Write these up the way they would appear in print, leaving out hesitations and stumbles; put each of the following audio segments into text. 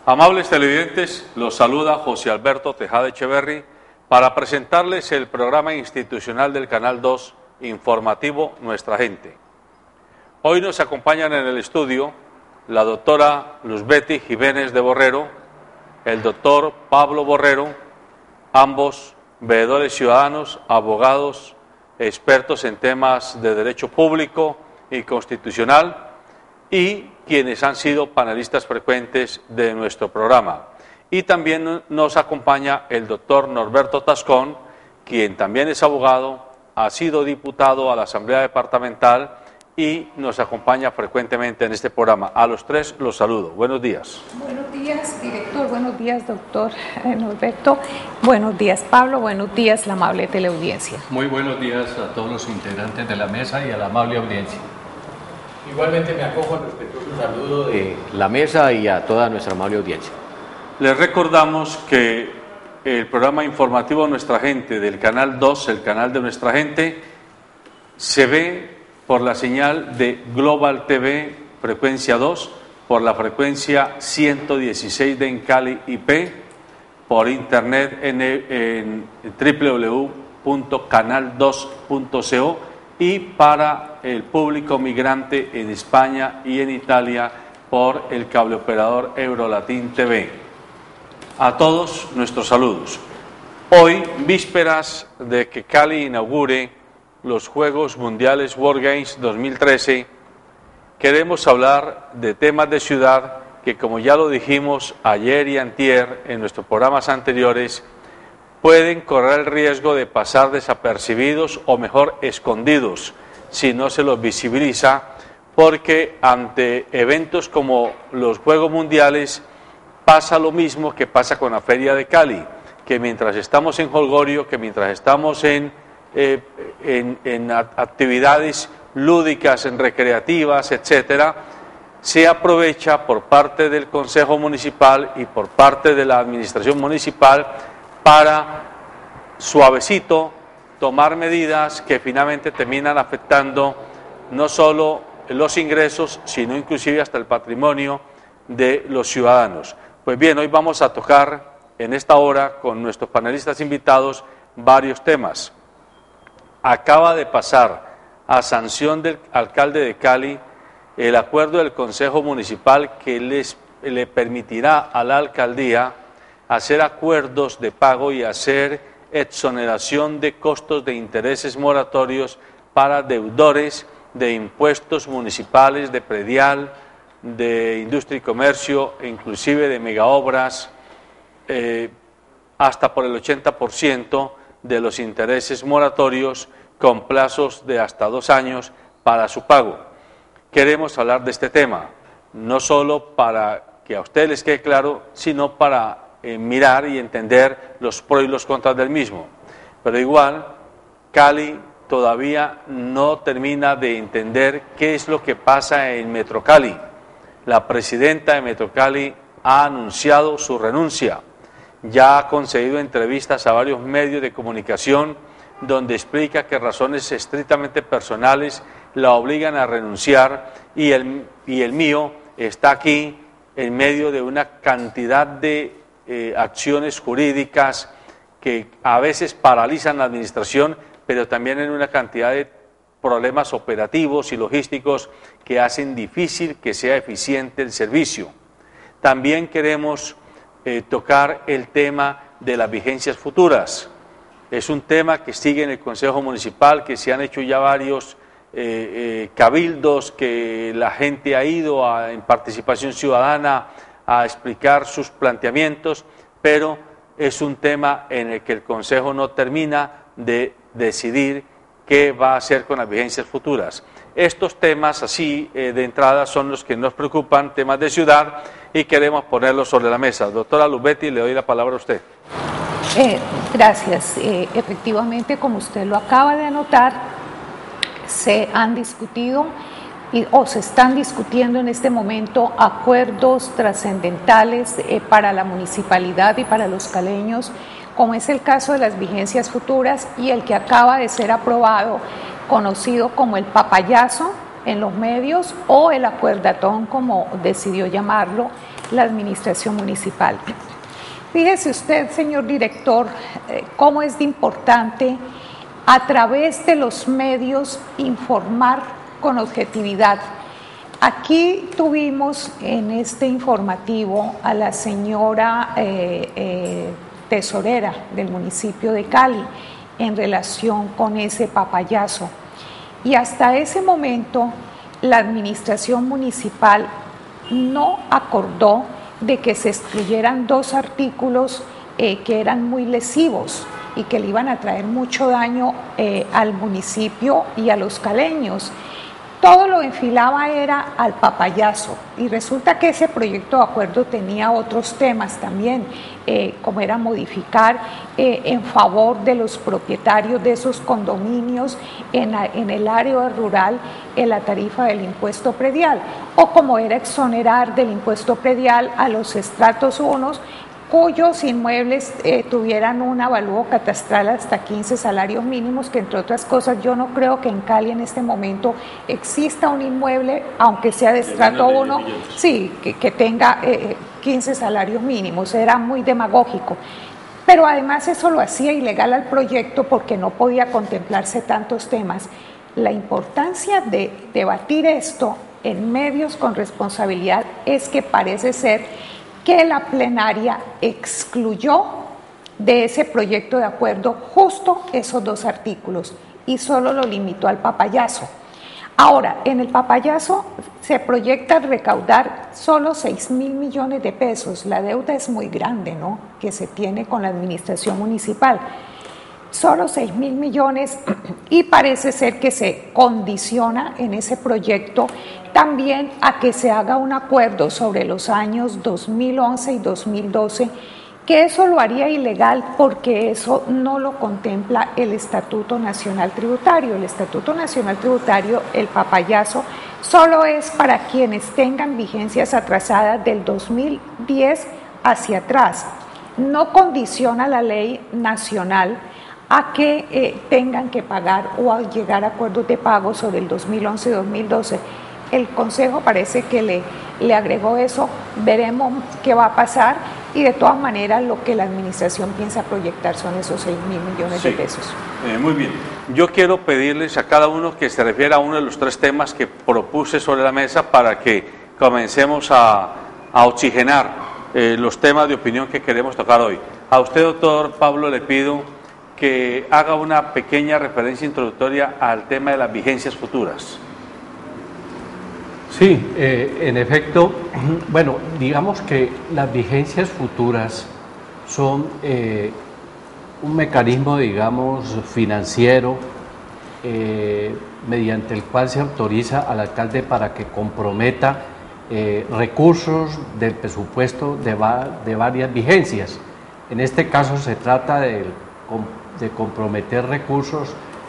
Amables televidentes, los saluda José Alberto Tejada Echeverry para presentarles el programa institucional del Canal 2, informativo Nuestra Gente. Hoy nos acompañan en el estudio la doctora Luzbeti Jiménez de Borrero, el doctor Pablo Borrero, ambos veedores ciudadanos, abogados, expertos en temas de derecho público y constitucional, y quienes han sido panelistas frecuentes de nuestro programa. Y también nos acompaña el doctor Norberto Tascón, quien también es abogado, ha sido diputado a la Asamblea Departamental y nos acompaña frecuentemente en este programa. A los tres los saludo. Buenos días. Buenos días, director. Buenos días, doctor Norberto. Buenos días, Pablo. Buenos días, la amable teleaudiencia. Muy buenos días a todos los integrantes de la mesa y a la amable audiencia. Igualmente me acojo al respetuoso saludo de la mesa y a toda nuestra amable audiencia. Les recordamos que el programa informativo Nuestra Gente del Canal 2, el canal de Nuestra Gente, se ve por la señal de Global TV, frecuencia 2, por la frecuencia 116 de Encali IP, por internet en www.canal2.co y para el público migrante en España y en Italia por el cable operador Eurolatin TV. A todos nuestros saludos. Hoy, vísperas de que Cali inaugure los Juegos Mundiales World Games 2013, queremos hablar de temas de ciudad que, como ya lo dijimos ayer y antier en nuestros programas anteriores, pueden correr el riesgo de pasar desapercibidos o mejor escondidos si no se los visibiliza, porque ante eventos como los Juegos Mundiales pasa lo mismo que pasa con la Feria de Cali, que mientras estamos en jolgorio, que mientras estamos en actividades lúdicas, en recreativas, etcétera, se aprovecha por parte del Consejo Municipal y por parte de la Administración Municipal para suavecito tomar medidas que finalmente terminan afectando no solo los ingresos, sino inclusive hasta el patrimonio de los ciudadanos. Pues bien, hoy vamos a tocar en esta hora con nuestros panelistas invitados varios temas. Acaba de pasar a sanción del alcalde de Cali el acuerdo del Consejo Municipal que le permitirá a la alcaldía hacer acuerdos de pago y hacer exoneración de costos de intereses moratorios para deudores de impuestos municipales, de predial, de industria y comercio, e inclusive de megaobras, hasta por el 80% de los intereses moratorios con plazos de hasta 2 años para su pago. Queremos hablar de este tema, no solo para que a ustedes les quede claro, sino para mirar y entender los pros y los contras del mismo. Pero igual, Cali todavía no termina de entender qué es lo que pasa en Metrocali. La presidenta de Metrocali ha anunciado su renuncia, ya ha concedido entrevistas a varios medios de comunicación donde explica que razones estrictamente personales la obligan a renunciar y el mío está aquí en medio de una cantidad de acciones jurídicas que a veces paralizan la administración, pero también en una cantidad de problemas operativos y logísticos que hacen difícil que sea eficiente el servicio. También queremos tocar el tema de las vigencias futuras. Es un tema que sigue en el Consejo Municipal, que se han hecho ya varios cabildos, que la gente ha ido en participación ciudadana a explicar sus planteamientos, pero es un tema en el que el Consejo no termina de decidir qué va a hacer con las vigencias futuras. Estos temas, así de entrada, son los que nos preocupan, temas de ciudad, y queremos ponerlos sobre la mesa. Doctora Luzbeti, le doy la palabra a usted. Gracias. Efectivamente, como usted lo acaba de anotar, se han discutido o se están discutiendo en este momento acuerdos trascendentales para la municipalidad y para los caleños, como es el caso de las vigencias futuras y el que acaba de ser aprobado, conocido como el papayazo, en los medios, o el acuerdatón, como decidió llamarlo la administración municipal. Fíjese usted, señor director, cómo es de importante a través de los medios informar con objetividad. Aquí tuvimos en este informativo a la señora tesorera del municipio de Cali en relación con ese papayazo. Y hasta ese momento la administración municipal no acordó de que se excluyeran 2 artículos que eran muy lesivos y que le iban a traer mucho daño al municipio y a los caleños. Todo lo enfilaba era al papayazo, y resulta que ese proyecto de acuerdo tenía otros temas también, como era modificar en favor de los propietarios de esos condominios en el área rural la tarifa del impuesto predial, o como era exonerar del impuesto predial a los estratos 1 cuyos inmuebles tuvieran un avalúo catastral hasta 15 salarios mínimos, que entre otras cosas yo no creo que en Cali en este momento exista un inmueble, aunque sea de estrato 1, sí, que tenga 15 salarios mínimos. Era muy demagógico. Pero además eso lo hacía ilegal al proyecto porque no podía contemplarse tantos temas. La importancia de debatir esto en medios con responsabilidad es que parece ser que la plenaria excluyó de ese proyecto de acuerdo justo esos 2 artículos y solo lo limitó al papayazo. Ahora, en el papayazo se proyecta recaudar solo 6.000 millones de pesos. La deuda es muy grande, ¿no?, que se tiene con la administración municipal. Solo 6.000 millones, y parece ser que se condiciona en ese proyecto también a que se haga un acuerdo sobre los años 2011 y 2012, que eso lo haría ilegal porque eso no lo contempla el Estatuto Nacional Tributario. El Estatuto Nacional Tributario, el papayazo, solo es para quienes tengan vigencias atrasadas del 2010 hacia atrás. No condiciona la ley nacional a que tengan que pagar o a llegar a acuerdos de pago sobre el 2011 y 2012. El Consejo parece que le agregó eso, veremos qué va a pasar, y de todas maneras lo que la administración piensa proyectar son esos 6.000 millones de pesos. Muy bien. Yo quiero pedirles a cada uno que se refiera a uno de los 3 temas que propuse sobre la mesa para que comencemos a oxigenar los temas de opinión que queremos tocar hoy. A usted, doctor Pablo, le pido que haga una pequeña referencia introductoria al tema de las vigencias futuras. Sí, en efecto, bueno, digamos que las vigencias futuras son un mecanismo, digamos, financiero mediante el cual se autoriza al alcalde para que comprometa recursos del presupuesto de varias vigencias. En este caso se trata de comprometer recursos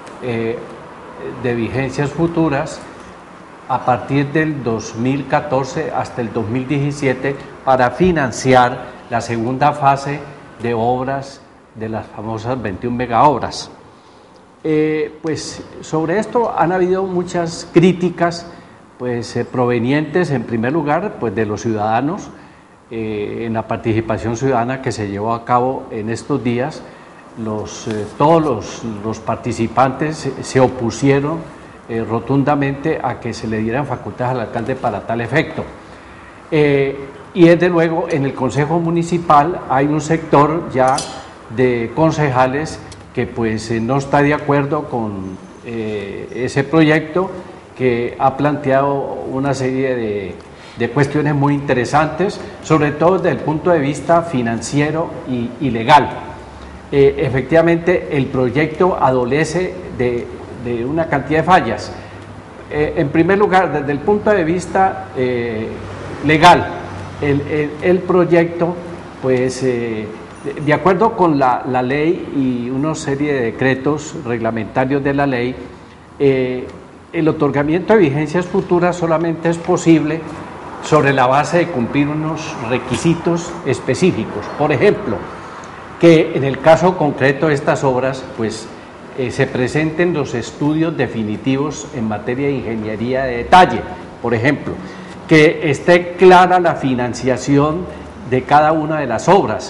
de vigencias futuras a partir del 2014 hasta el 2017 para financiar la segunda fase de obras de las famosas 21 megaobras. Pues sobre esto han habido muchas críticas provenientes en primer lugar de los ciudadanos en la participación ciudadana que se llevó a cabo en estos días. Todos los participantes se opusieron rotundamente a que se le dieran facultades al alcalde para tal efecto. Y desde luego en el Consejo Municipal hay un sector ya de concejales que no está de acuerdo con ese proyecto, que ha planteado una serie de cuestiones muy interesantes, sobre todo desde el punto de vista financiero y legal. Efectivamente el proyecto adolece de una cantidad de fallas. En primer lugar, desde el punto de vista legal, el proyecto, de acuerdo con la ley y una serie de decretos reglamentarios de la ley, el otorgamiento de vigencias futuras solamente es posible sobre la base de cumplir unos requisitos específicos. Por ejemplo, que en el caso concreto de estas obras, se presenten los estudios definitivos en materia de ingeniería de detalle, por ejemplo, que esté clara la financiación de cada una de las obras,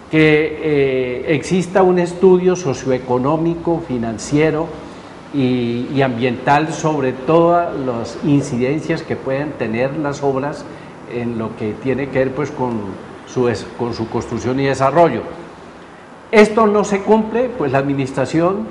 que exista un estudio socioeconómico, financiero y ambiental sobre todas las incidencias que pueden tener las obras en lo que tiene que ver pues con su construcción y desarrollo. Esto no se cumple, pues la administración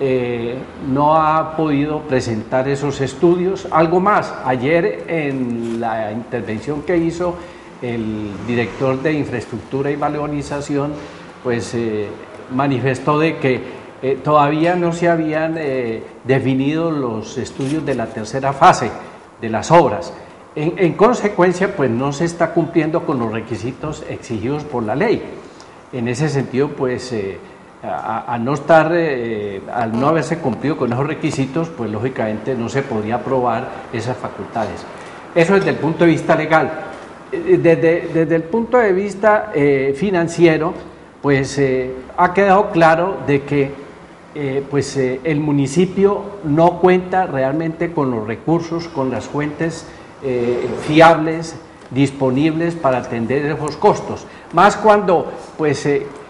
no ha podido presentar esos estudios. Algo más, ayer en la intervención que hizo el director de Infraestructura y Valorización, pues manifestó de que todavía no se habían definido los estudios de la tercera fase de las obras. En consecuencia, pues no se está cumpliendo con los requisitos exigidos por la ley. En ese sentido, pues al no haberse cumplido con esos requisitos, pues lógicamente no se podía aprobar esas facultades. Eso desde el punto de vista legal. Desde el punto de vista financiero, pues ha quedado claro de que el municipio no cuenta realmente con los recursos, con las fuentes fiables, disponibles para atender esos costos, más cuando pues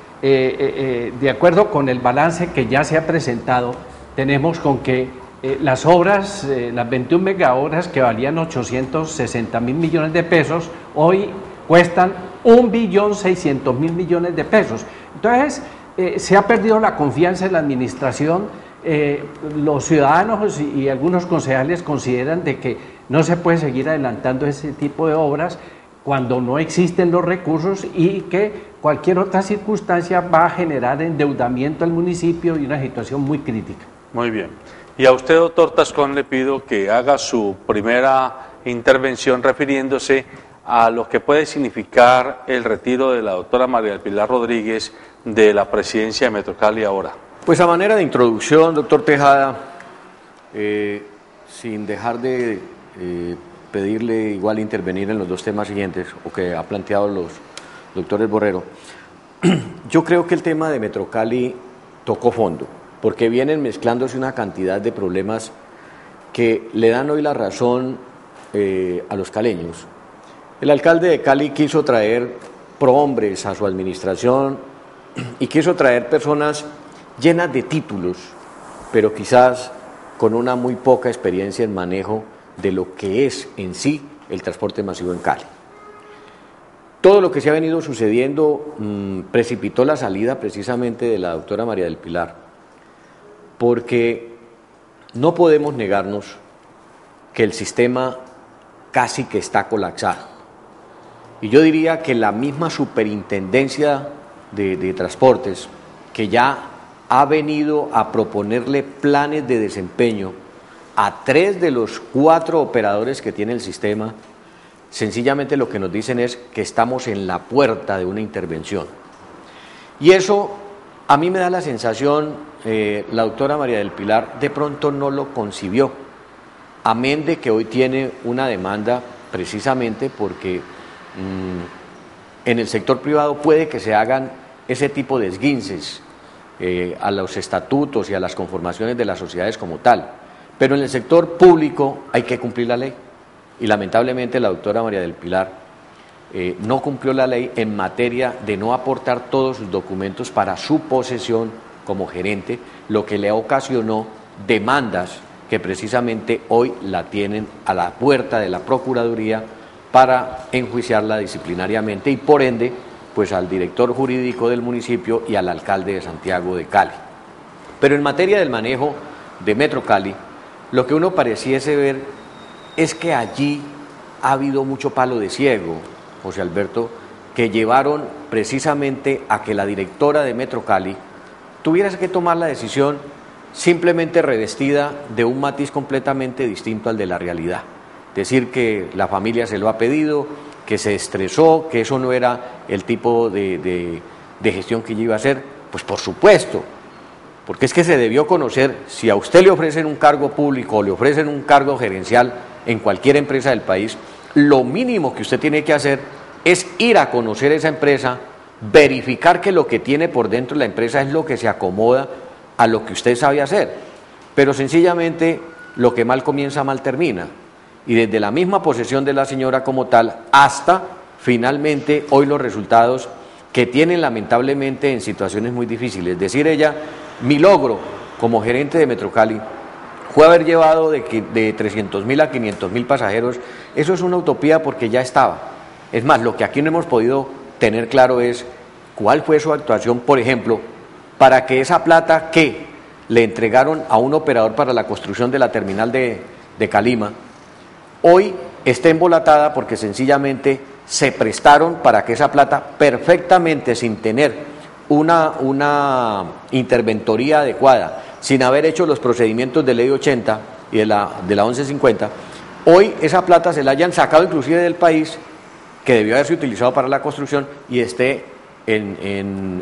de acuerdo con el balance que ya se ha presentado, tenemos con que las obras, las 21 megaobras que valían 860.000 millones de pesos, hoy cuestan 1.600.000 millones de pesos. Entonces se ha perdido la confianza en la administración. Los ciudadanos y algunos concejales consideran de que no se puede seguir adelantando ese tipo de obras cuando no existen los recursos y que cualquier otra circunstancia va a generar endeudamiento al municipio y una situación muy crítica. Muy bien. Y a usted, doctor Tascón, le pido que haga su primera intervención refiriéndose a lo que puede significar el retiro de la doctora María del Pilar Rodríguez de la presidencia de Metrocali ahora. Pues a manera de introducción, doctor Tejada, sin dejar de pedirle igual intervenir en los dos temas siguientes, o que ha planteado los doctores Borrero, yo creo que el tema de Metrocali tocó fondo, porque vienen mezclándose una cantidad de problemas que le dan hoy la razón a los caleños. El alcalde de Cali quiso traer prohombres a su administración y quiso traer personas llenas de títulos, pero quizás con una muy poca experiencia en manejo de lo que es en sí el transporte masivo en Cali. Todo lo que se ha venido sucediendo precipitó la salida precisamente de la doctora María del Pilar, porque no podemos negarnos que el sistema casi que está colapsado. Y yo diría que la misma superintendencia de transportes, que ya ha venido a proponerle planes de desempeño a 3 de los 4 operadores que tiene el sistema, sencillamente lo que nos dicen es que estamos en la puerta de una intervención. Y eso a mí me da la sensación, la doctora María del Pilar de pronto no lo concibió, amén de que hoy tiene una demanda precisamente porque en el sector privado puede que se hagan ese tipo de esguinces a los estatutos y a las conformaciones de las sociedades como tal, pero en el sector público hay que cumplir la ley, y lamentablemente la doctora María del Pilar no cumplió la ley en materia de no aportar todos sus documentos para su posesión como gerente, lo que le ocasionó demandas que precisamente hoy la tienen a la puerta de la Procuraduría para enjuiciarla disciplinariamente y por ende pues al director jurídico del municipio y al alcalde de Santiago de Cali. Pero en materia del manejo de Metrocali, lo que uno pareciese ver es que allí ha habido mucho palo de ciego, José Alberto, que llevaron precisamente a que la directora de Metrocali tuviera que tomar la decisión simplemente revestida de un matiz completamente distinto al de la realidad. Decir que la familia se lo ha pedido, que se estresó, que eso no era el tipo de gestión que ella iba a hacer, pues por supuesto, porque es que se debió conocer, si a usted le ofrecen un cargo público o le ofrecen un cargo gerencial en cualquier empresa del país, lo mínimo que usted tiene que hacer es ir a conocer esa empresa, verificar que lo que tiene por dentro de la empresa es lo que se acomoda a lo que usted sabe hacer, pero sencillamente lo que mal comienza, mal termina. Y desde la misma posesión de la señora como tal, hasta finalmente hoy los resultados que tienen lamentablemente en situaciones muy difíciles. Decir ella, mi logro como gerente de Metrocali fue haber llevado de 300.000 a 500.000 pasajeros, eso es una utopía porque ya estaba. Es más, lo que aquí no hemos podido tener claro es cuál fue su actuación, por ejemplo, para que esa plata que le entregaron a un operador para la construcción de la terminal de Calima, hoy esté embolatada porque sencillamente se prestaron para que esa plata perfectamente, sin tener una interventoría adecuada, sin haber hecho los procedimientos de ley 80 y de la 1150, hoy esa plata se la hayan sacado inclusive del país, que debió haberse utilizado para la construcción, y esté en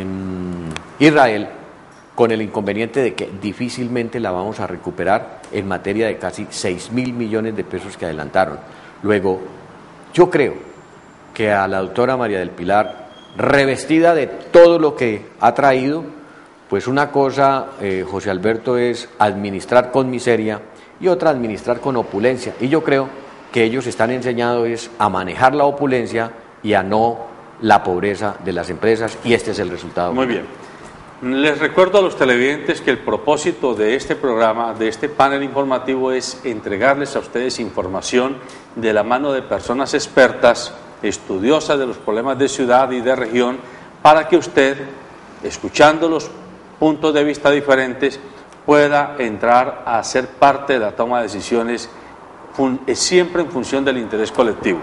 Israel, con el inconveniente de que difícilmente la vamos a recuperar en materia de casi 6.000 millones de pesos que adelantaron. Luego, yo creo que a la doctora María del Pilar, revestida de todo lo que ha traído, pues una cosa, José Alberto, es administrar con miseria y otra administrar con opulencia. Y yo creo que ellos están enseñados es a manejar la opulencia y a no la pobreza de las empresas, y este es el resultado. Muy bien. Les recuerdo a los televidentes que el propósito de este programa, de este panel informativo, es entregarles a ustedes información de la mano de personas expertas, estudiosas de los problemas de ciudad y de región, para que usted, escuchando los puntos de vista diferentes, pueda entrar a ser parte de la toma de decisiones siempre en función del interés colectivo.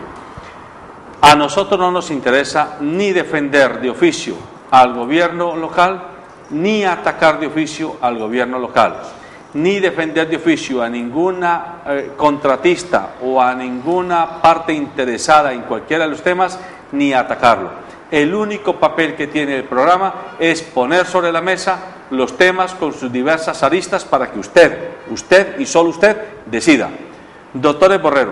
A nosotros no nos interesa ni defender de oficio al gobierno local, ni atacar de oficio al gobierno local, ni defender de oficio a ninguna contratista o a ninguna parte interesada en cualquiera de los temas, ni atacarlo. El único papel que tiene el programa es poner sobre la mesa los temas con sus diversas aristas para que usted y solo usted decida. Doctor Borrero,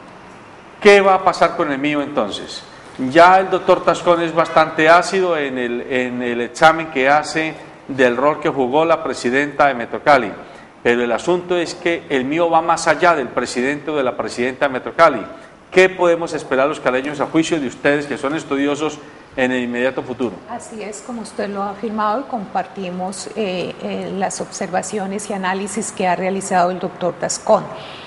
¿qué va a pasar con el mío entonces? Ya el doctor Tascón es bastante ácido en el examen que hace del rol que jugó la presidenta de Metrocali, pero el asunto es que el mío va más allá del presidente o de la presidenta de Metrocali. ¿Qué podemos esperar los caleños a juicio de ustedes, que son estudiosos, en el inmediato futuro? Así es, como usted lo ha afirmado, y compartimos las observaciones y análisis que ha realizado el doctor Tascón.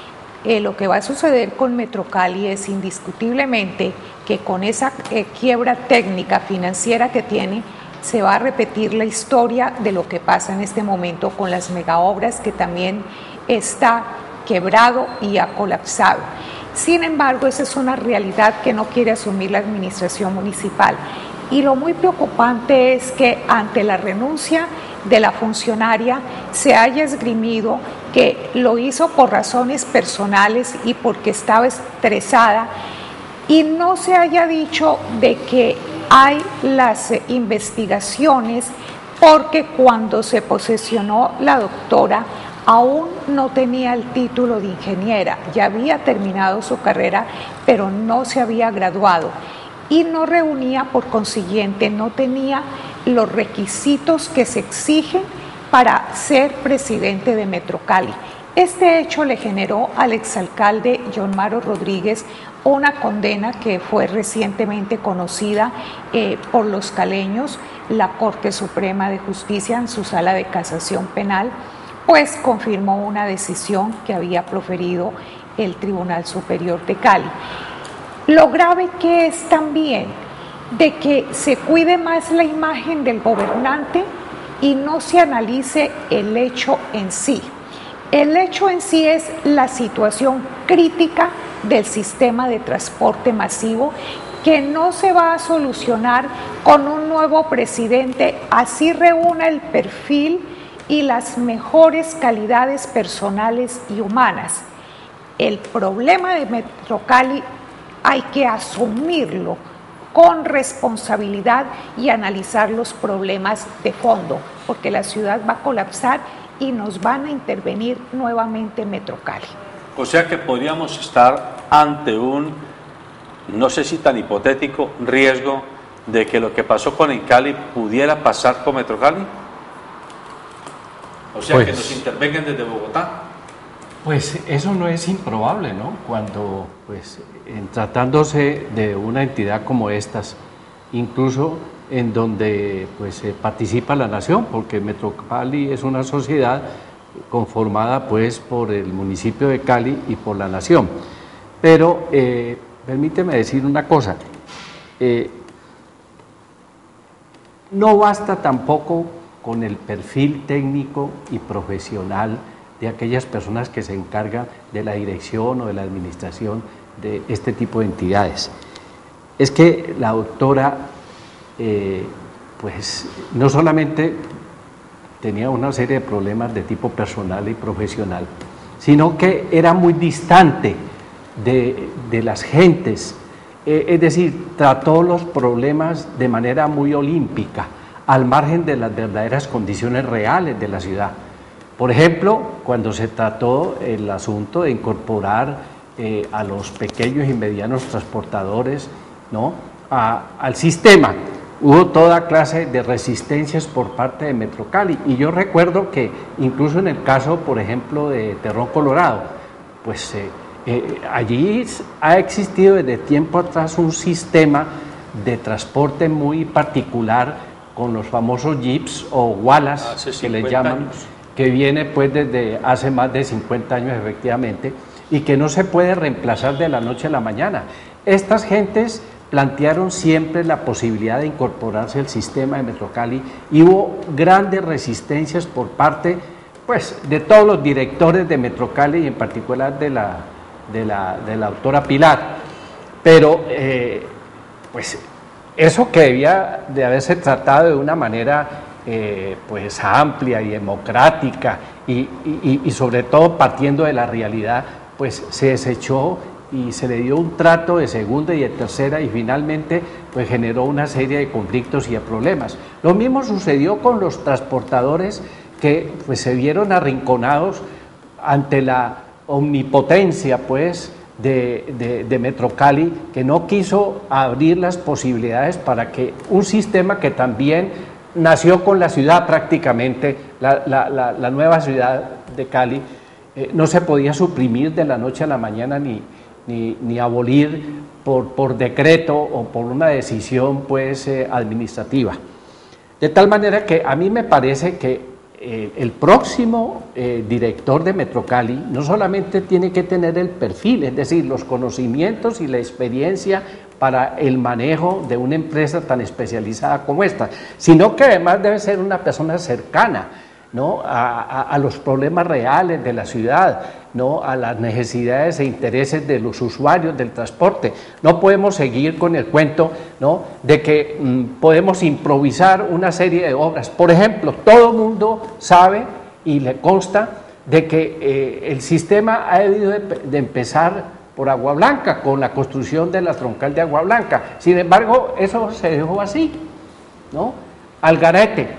Lo que va a suceder con Metrocali es indiscutiblemente que con esa quiebra técnica financiera que tiene, se va a repetir la historia de lo que pasa en este momento con las megaobras, que también está quebrado y ha colapsado. Sin embargo, esa es una realidad que no quiere asumir la administración municipal. Y lo muy preocupante es que ante la renuncia de la funcionaria se haya esgrimido que lo hizo por razones personales y porque estaba estresada, y no se haya dicho de que hay las investigaciones, porque cuando se posesionó la doctora aún no tenía el título de ingeniera, ya había terminado su carrera, pero no se había graduado y no reunía, por consiguiente, no tenía los requisitos que se exigen para ser presidente de Metrocali. Este hecho le generó al exalcalde John Maro Rodríguez una condena que fue recientemente conocida por los caleños. La Corte Suprema de Justicia, en su sala de casación penal, pues confirmó una decisión que había proferido el Tribunal Superior de Cali. Lo grave que es también de que se cuide más la imagen del gobernante y no se analice el hecho en sí. El hecho en sí es la situación crítica del sistema de transporte masivo, que no se va a solucionar con un nuevo presidente, así reúna el perfil y las mejores calidades personales y humanas. El problema de Metrocali hay que asumirlo con responsabilidad y analizar los problemas de fondo, porque la ciudad va a colapsar y nos van a intervenir nuevamente Metrocali. O sea que podríamos estar ante un, no sé si tan hipotético, riesgo de que lo que pasó con Cali pudiera pasar con Metrocali. O sea, Pues, que nos intervengan desde Bogotá. Pues eso no es improbable, ¿no? Pues eso no es improbable, ¿no? Cuando, pues, tratándose de una entidad como estas, incluso en donde pues participa la nación, porque Metrocali es una sociedad conformada pues por el municipio de Cali y por la nación. Pero permíteme decir una cosa, no basta tampoco con el perfil técnico y profesional de aquellas personas que se encargan de la dirección o de la administración de este tipo de entidades. Es que la doctora, pues no solamente tenía una serie de problemas de tipo personal y profesional, sino que era muy distante de las gentes, es decir, trató los problemas de manera muy olímpica, al margen de las verdaderas condiciones reales de la ciudad. Por ejemplo, cuando se trató el asunto de incorporar a los pequeños y medianos transportadores, ¿no?, al sistema, hubo toda clase de resistencias por parte de Metrocali, y yo recuerdo que incluso en el caso, por ejemplo, de Terrón Colorado, pues allí ha existido desde tiempo atrás un sistema de transporte muy particular con los famosos jeeps o walas, que le llaman, que viene pues desde hace más de 50 años efectivamente, y que no se puede reemplazar de la noche a la mañana. Estas gentes plantearon siempre la posibilidad de incorporarse al sistema de Metrocali, y hubo grandes resistencias por parte pues de todos los directores de Metrocali y en particular de la doctora Pilar. Pero pues eso que debía de haberse tratado de una manera pues amplia y democrática y sobre todo partiendo de la realidad, pues se desechó y se le dio un trato de segunda y de tercera, y finalmente pues generó una serie de conflictos y de problemas. Lo mismo sucedió con los transportadores, que pues se vieron arrinconados ante la omnipotencia pues de Metrocali, que no quiso abrir las posibilidades para que un sistema que también nació con la ciudad prácticamente, la nueva ciudad de Cali, no se podía suprimir de la noche a la mañana ni abolir por decreto o por una decisión pues administrativa. De tal manera que a mí me parece que el próximo director de Metrocali no solamente tiene que tener el perfil, es decir, los conocimientos y la experiencia para el manejo de una empresa tan especializada como esta, sino que además debe ser una persona cercana, ¿no?, a los problemas reales de la ciudad, ¿no?, a las necesidades e intereses de los usuarios del transporte. No podemos seguir con el cuento, ¿no?, de que podemos improvisar una serie de obras. Por ejemplo, todo el mundo sabe y le consta de que el sistema ha debido de empezar por Agua Blanca, con la construcción de la troncal de Agua Blanca. Sin embargo, eso se dejó así, ¿no?, al garete.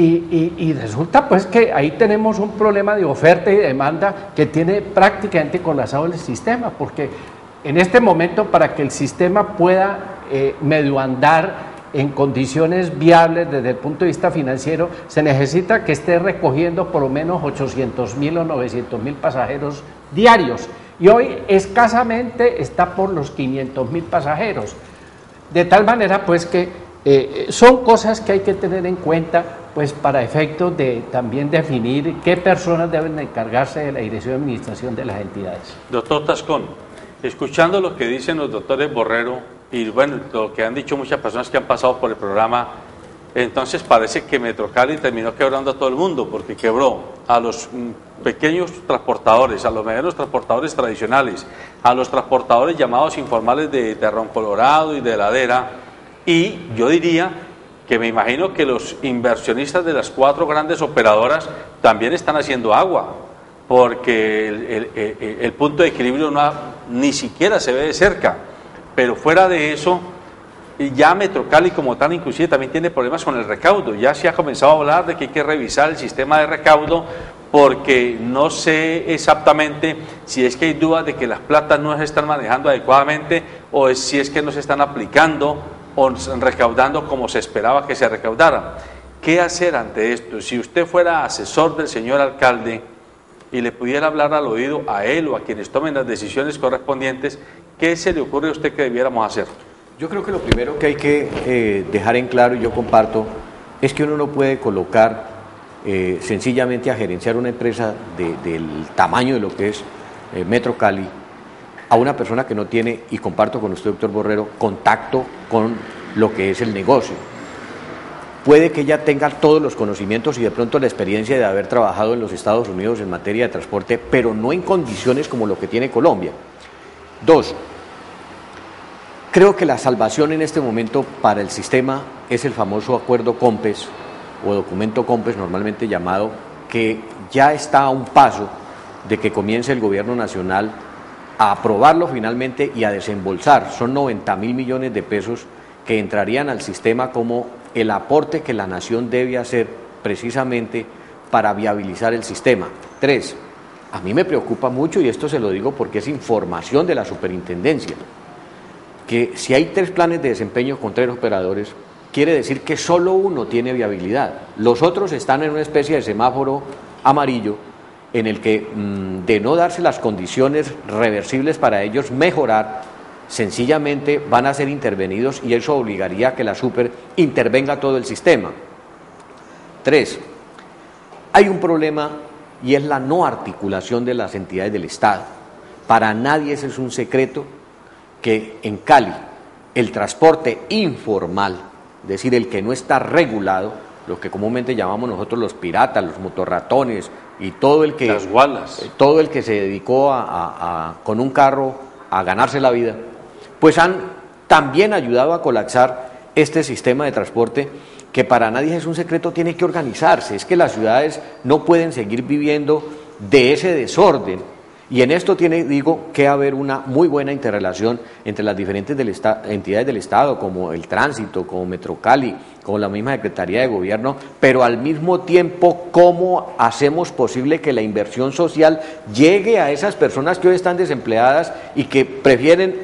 Y resulta pues que ahí tenemos un problema de oferta y demanda que tiene prácticamente colapsado el sistema, porque en este momento, para que el sistema pueda medio andar en condiciones viables desde el punto de vista financiero, se necesita que esté recogiendo por lo menos 800.000 o 900.000 pasajeros diarios, y hoy escasamente está por los 500.000 pasajeros, de tal manera pues que son cosas que hay que tener en cuenta pues para efectos de también definir qué personas deben encargarse de la dirección de administración de las entidades. Doctor Tascón, escuchando lo que dicen los doctores Borrero y bueno, lo que han dicho muchas personas que han pasado por el programa, entonces parece que Metrocali terminó quebrando a todo el mundo, porque quebró a los pequeños transportadores, a los medianos transportadores tradicionales, a los transportadores llamados informales de Terrón Colorado y de Ladera, y yo diría que me imagino que los inversionistas de las 4 grandes operadoras también están haciendo agua, porque el punto de equilibrio ni siquiera se ve de cerca. Pero fuera de eso, ya Metrocali como tal inclusive también tiene problemas con el recaudo. Ya se ha comenzado a hablar de que hay que revisar el sistema de recaudo, porque no sé exactamente si es que hay dudas de que las platas no se están manejando adecuadamente, o si es que no se están aplicando o recaudando como se esperaba que se recaudaran. ¿qué hacer ante esto? Si usted fuera asesor del señor alcalde y le pudiera hablar al oído a él o a quienes tomen las decisiones correspondientes, ¿qué se le ocurre a usted que debiéramos hacer? Yo creo que lo primero que hay que dejar en claro, y yo comparto, es que uno no puede colocar sencillamente a gerenciar una empresa del tamaño de lo que es Metro Cali a una persona que no tiene, y comparto con usted, doctor Borrero, contacto con lo que es el negocio. Puede que ella tenga todos los conocimientos y de pronto la experiencia de haber trabajado en los Estados Unidos en materia de transporte, pero no en condiciones como lo que tiene Colombia. 2, creo que la salvación en este momento para el sistema es el famoso acuerdo COMPES, o documento COMPES normalmente llamado, que ya está a un paso de que comience el gobierno nacional a aprobarlo finalmente y a desembolsar. Son 90.000 millones de pesos que entrarían al sistema como el aporte que la nación debe hacer precisamente para viabilizar el sistema. 3, a mí me preocupa mucho, y esto se lo digo porque es información de la superintendencia, que si hay 3 planes de desempeño con 3 operadores, quiere decir que solo uno tiene viabilidad. Los otros están en una especie de semáforo amarillo en el que, de no darse las condiciones reversibles para ellos mejorar, sencillamente van a ser intervenidos y eso obligaría a que la super intervenga todo el sistema. 3, hay un problema y es la no articulación de las entidades del Estado. Para nadie ese es un secreto que en Cali el transporte informal, es decir, el que no está regulado, lo que comúnmente llamamos nosotros los piratas, los motorratones y todo el que, las gualas, todo el que se dedicó con un carro a ganarse la vida, pues han también ayudado a colapsar este sistema de transporte que para nadie es un secreto, tiene que organizarse. Es que las ciudades no pueden seguir viviendo de ese desorden. Y en esto digo que haber una muy buena interrelación entre las diferentes entidades del Estado, como el tránsito, como Metro Cali, como la misma Secretaría de Gobierno, pero al mismo tiempo, ¿cómo hacemos posible que la inversión social llegue a esas personas que hoy están desempleadas y que prefieren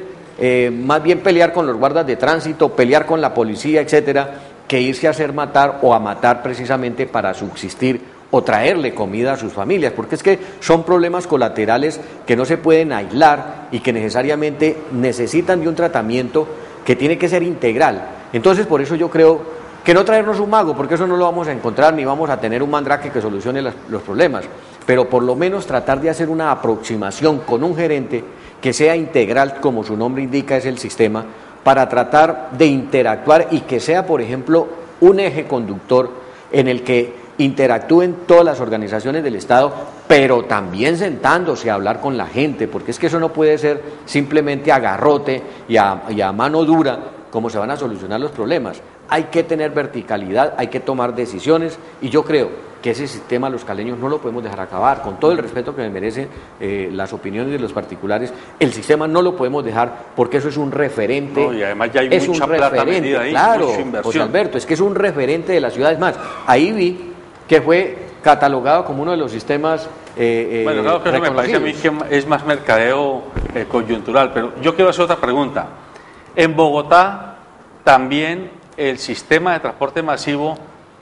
más bien pelear con los guardas de tránsito, pelear con la policía, etcétera, que irse a hacer matar o a matar precisamente para subsistir o traerle comida a sus familias? Porque es que son problemas colaterales que no se pueden aislar y que necesariamente necesitan de un tratamiento que tiene que ser integral. Entonces, por eso yo creo que no traernos un mago, porque eso no lo vamos a encontrar, ni vamos a tener un mandrake que solucione los problemas, pero por lo menos tratar de hacer una aproximación con un gerente que sea integral, como su nombre indica, es el sistema, para tratar de interactuar y que sea, por ejemplo, un eje conductor en el que interactúen todas las organizaciones del Estado, pero también sentándose a hablar con la gente, porque es que eso no puede ser simplemente a garrote y a mano dura como se van a solucionar los problemas. Hay que tener verticalidad, hay que tomar decisiones, y yo creo que ese sistema los caleños no lo podemos dejar acabar. Con todo el respeto que me merecen las opiniones de los particulares, el sistema no lo podemos dejar porque eso es un referente. No, y además ya hay mucha plata metida ahí, claro, mucha inversión. José Alberto, es que es un referente de la ciudad. Es más, ahí vi que fue catalogado como uno de los sistemas bueno, claro que eso me parece a mí que es más mercadeo coyuntural, pero yo quiero hacer otra pregunta. En Bogotá también el sistema de transporte masivo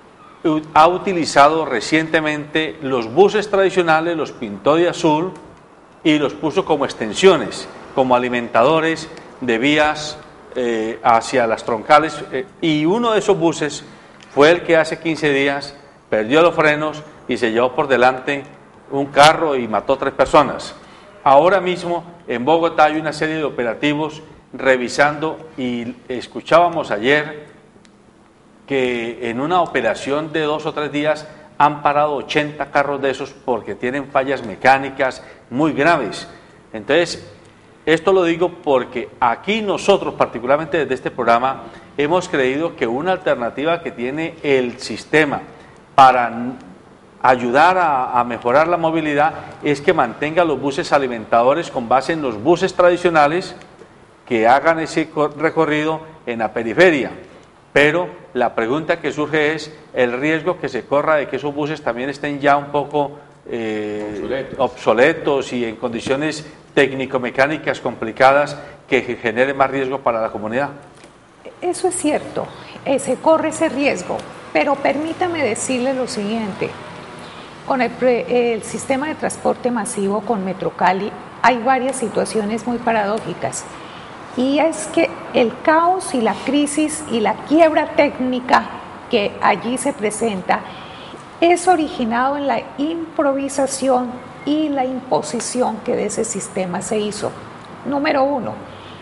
ha utilizado recientemente los buses tradicionales, los pintó de azul y los puso como extensiones, como alimentadores de vías hacia las troncales, y uno de esos buses fue el que hace 15 días perdió los frenos y se llevó por delante un carro y mató 3 personas. Ahora mismo en Bogotá hay una serie de operativos revisando, y escuchábamos ayer que en una operación de 2 o 3 días han parado 80 carros de esos porque tienen fallas mecánicas muy graves. Entonces, esto lo digo porque aquí nosotros, particularmente desde este programa, hemos creído que una alternativa que tiene el sistema para ayudar a mejorar la movilidad es que mantenga los buses alimentadores con base en los buses tradicionales, que hagan ese recorrido en la periferia. Pero la pregunta que surge es el riesgo que se corra de que esos buses también estén ya un poco obsoletos y en condiciones técnico-mecánicas complicadas que generen más riesgo para la comunidad. Eso es cierto, se corre ese riesgo, Pero permítame decirle lo siguiente, con el sistema de transporte masivo con Metrocali hay varias situaciones muy paradójicas, y es que el caos y la crisis y la quiebra técnica que allí se presenta es originado en la improvisación y la imposición que de ese sistema se hizo. Número uno,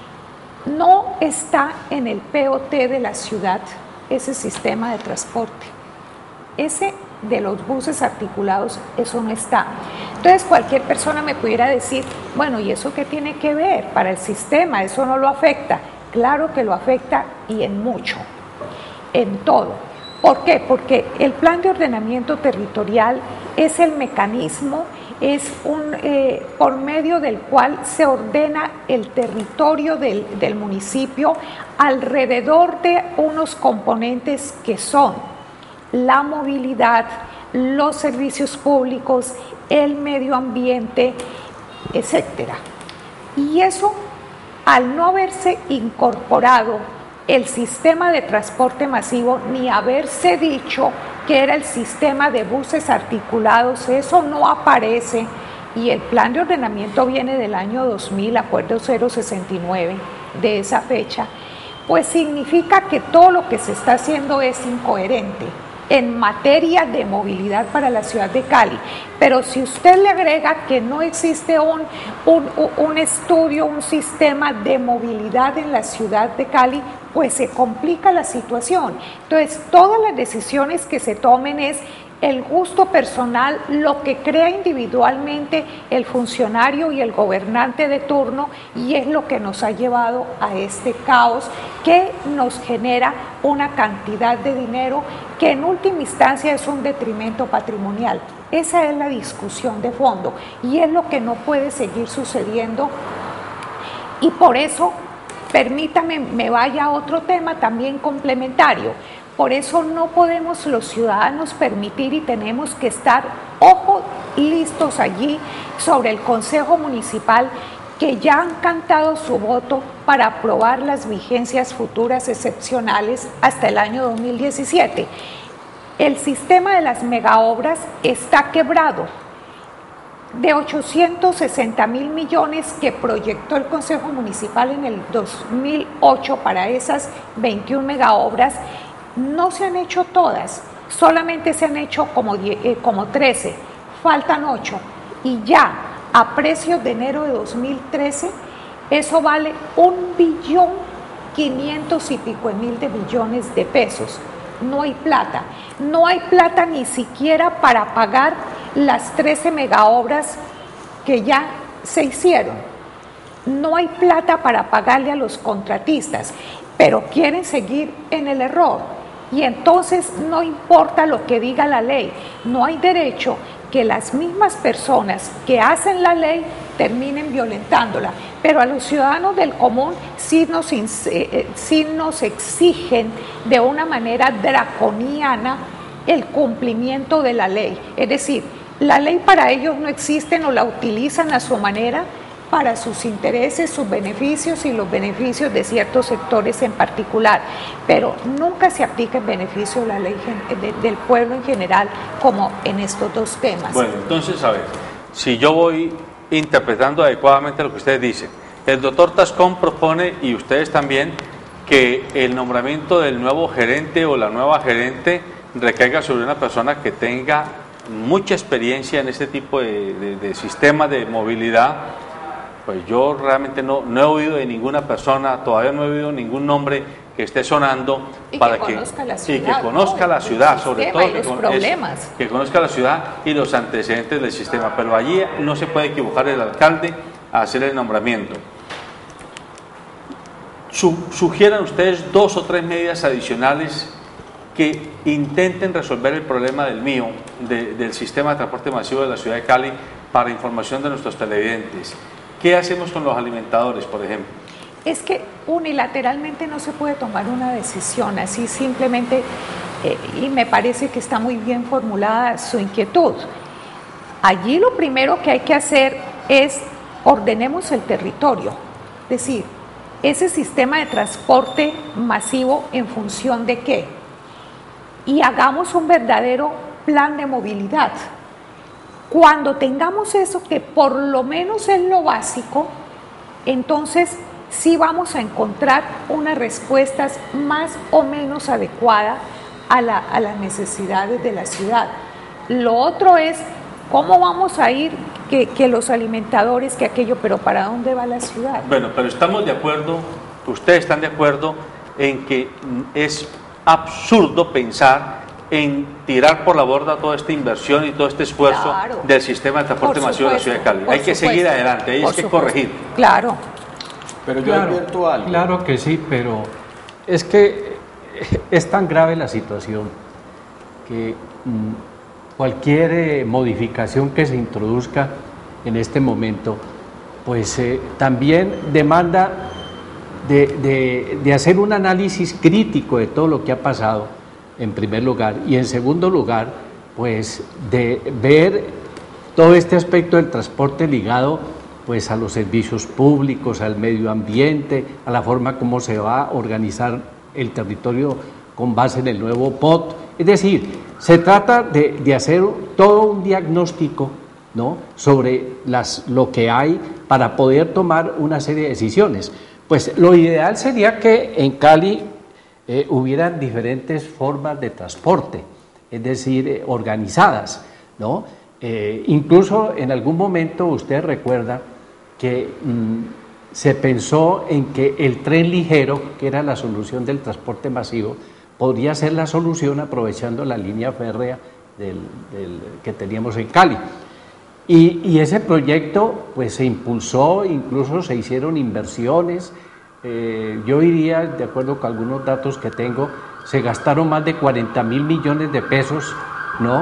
no está en el POT de la ciudad ese sistema de transporte. Ese de los buses articulados, eso no está. Entonces cualquier persona me pudiera decir, bueno, ¿y eso qué tiene que ver para el sistema? ¿Eso no lo afecta? Claro que lo afecta, y en mucho, en todo. ¿Por qué? Porque el plan de ordenamiento territorial es el mecanismo, es por medio del cual se ordena el territorio del municipio alrededor de unos componentes que son la movilidad, los servicios públicos, el medio ambiente, etcétera. Y eso, al no haberse incorporado el sistema de transporte masivo, ni haberse dicho que era el sistema de buses articulados, eso no aparece, y el plan de ordenamiento viene del año 2000, acuerdo 069 de esa fecha, pues significa que todo lo que se está haciendo es incoherente en materia de movilidad para la ciudad de Cali. Pero si usted le agrega que no existe un estudio, un sistema de movilidad en la ciudad de Cali, pues se complica la situación. Entonces, todas las decisiones que se tomen es el gusto personal, lo que crea individualmente el funcionario y el gobernante de turno, y es lo que nos ha llevado a este caos que nos genera una cantidad de dinero que en última instancia es un detrimento patrimonial. Esa es la discusión de fondo y es lo que no puede seguir sucediendo, y por eso, permítame, me vaya a otro tema también complementario. Por eso no podemos los ciudadanos permitir, y tenemos que estar, ojo, listos allí sobre el Consejo Municipal, que ya han cantado su voto para aprobar las vigencias futuras excepcionales hasta el año 2017. El sistema de las megaobras está quebrado. De 860.000 millones que proyectó el Consejo Municipal en el 2008 para esas 21 megaobras, no se han hecho todas, solamente se han hecho como 13, faltan 8, y ya a precios de enero de 2013, eso vale 1.500 y pico de millones de pesos. No hay plata ni siquiera para pagar las 13 megaobras que ya se hicieron. No hay plata para pagarle a los contratistas, pero quieren seguir en el error. Y entonces no importa lo que diga la ley, no hay derecho que las mismas personas que hacen la ley terminen violentándola. Pero a los ciudadanos del común sí nos exigen de una manera draconiana el cumplimiento de la ley. Es decir, la ley para ellos no existe, no la utilizan a su manera para sus intereses, sus beneficios y los beneficios de ciertos sectores en particular, pero nunca se aplica en beneficio de la ley del pueblo en general, como en estos dos temas. Bueno, entonces, a ver, si yo voy interpretando adecuadamente lo que ustedes dicen, el doctor Tascón propone, y ustedes también, que el nombramiento del nuevo gerente o la nueva gerente recaiga sobre una persona que tenga mucha experiencia en este tipo de sistema de movilidad. Pues yo realmente no he oído de ninguna persona, todavía no he oído ningún nombre que esté sonando para que conozca la ciudad, sobre todo que conozca la ciudad y los antecedentes del sistema. Pero allí no se puede equivocar el alcalde a hacer el nombramiento. Sugieran ustedes 2 o 3 medidas adicionales que intenten resolver el problema del sistema de transporte masivo de la ciudad de Cali, para información de nuestros televidentes. ¿Qué hacemos con los alimentadores, por ejemplo? Es que unilateralmente no se puede tomar una decisión así simplemente, y me parece que está muy bien formulada su inquietud. Allí lo primero que hay que hacer es ordenemos el territorio, es decir, ese sistema de transporte masivo, ¿en función de qué? y hagamos un verdadero plan de movilidad. Cuando tengamos eso, que por lo menos es lo básico, entonces sí vamos a encontrar unas respuestas más o menos adecuadas a las necesidades de la ciudad. Lo otro es cómo vamos a ir, que los alimentadores, que aquello, pero ¿para dónde va la ciudad? Bueno, pero estamos de acuerdo, ustedes están de acuerdo en que es absurdo pensar en tirar por la borda toda esta inversión y todo este esfuerzo Claro. del sistema de transporte masivo de la ciudad de Cali. Hay que seguir adelante, hay que corregir. Claro. Pero yo Claro, advierto algo. claro que sí, pero es que es tan grave la situación que cualquier modificación que se introduzca en este momento, pues también demanda de hacer un análisis crítico de todo lo que ha pasado, en primer lugar, y en segundo lugar, pues de ver todo este aspecto del transporte ligado pues a los servicios públicos, al medio ambiente, a la forma como se va a organizar el territorio con base en el nuevo POT. Es decir, se trata de hacer todo un diagnóstico, ¿no?, sobre lo que hay para poder tomar una serie de decisiones. Pues lo ideal sería que en Cali hubieran diferentes formas de transporte, es decir, organizadas, ¿no? Incluso en algún momento usted recuerda que se pensó en que el tren ligero, que era la solución del transporte masivo, podría ser la solución aprovechando la línea férrea que teníamos en Cali. Y ese proyecto pues se impulsó, incluso se hicieron inversiones. Yo diría, de acuerdo con algunos datos que tengo, se gastaron más de 40.000 millones de pesos, ¿no?,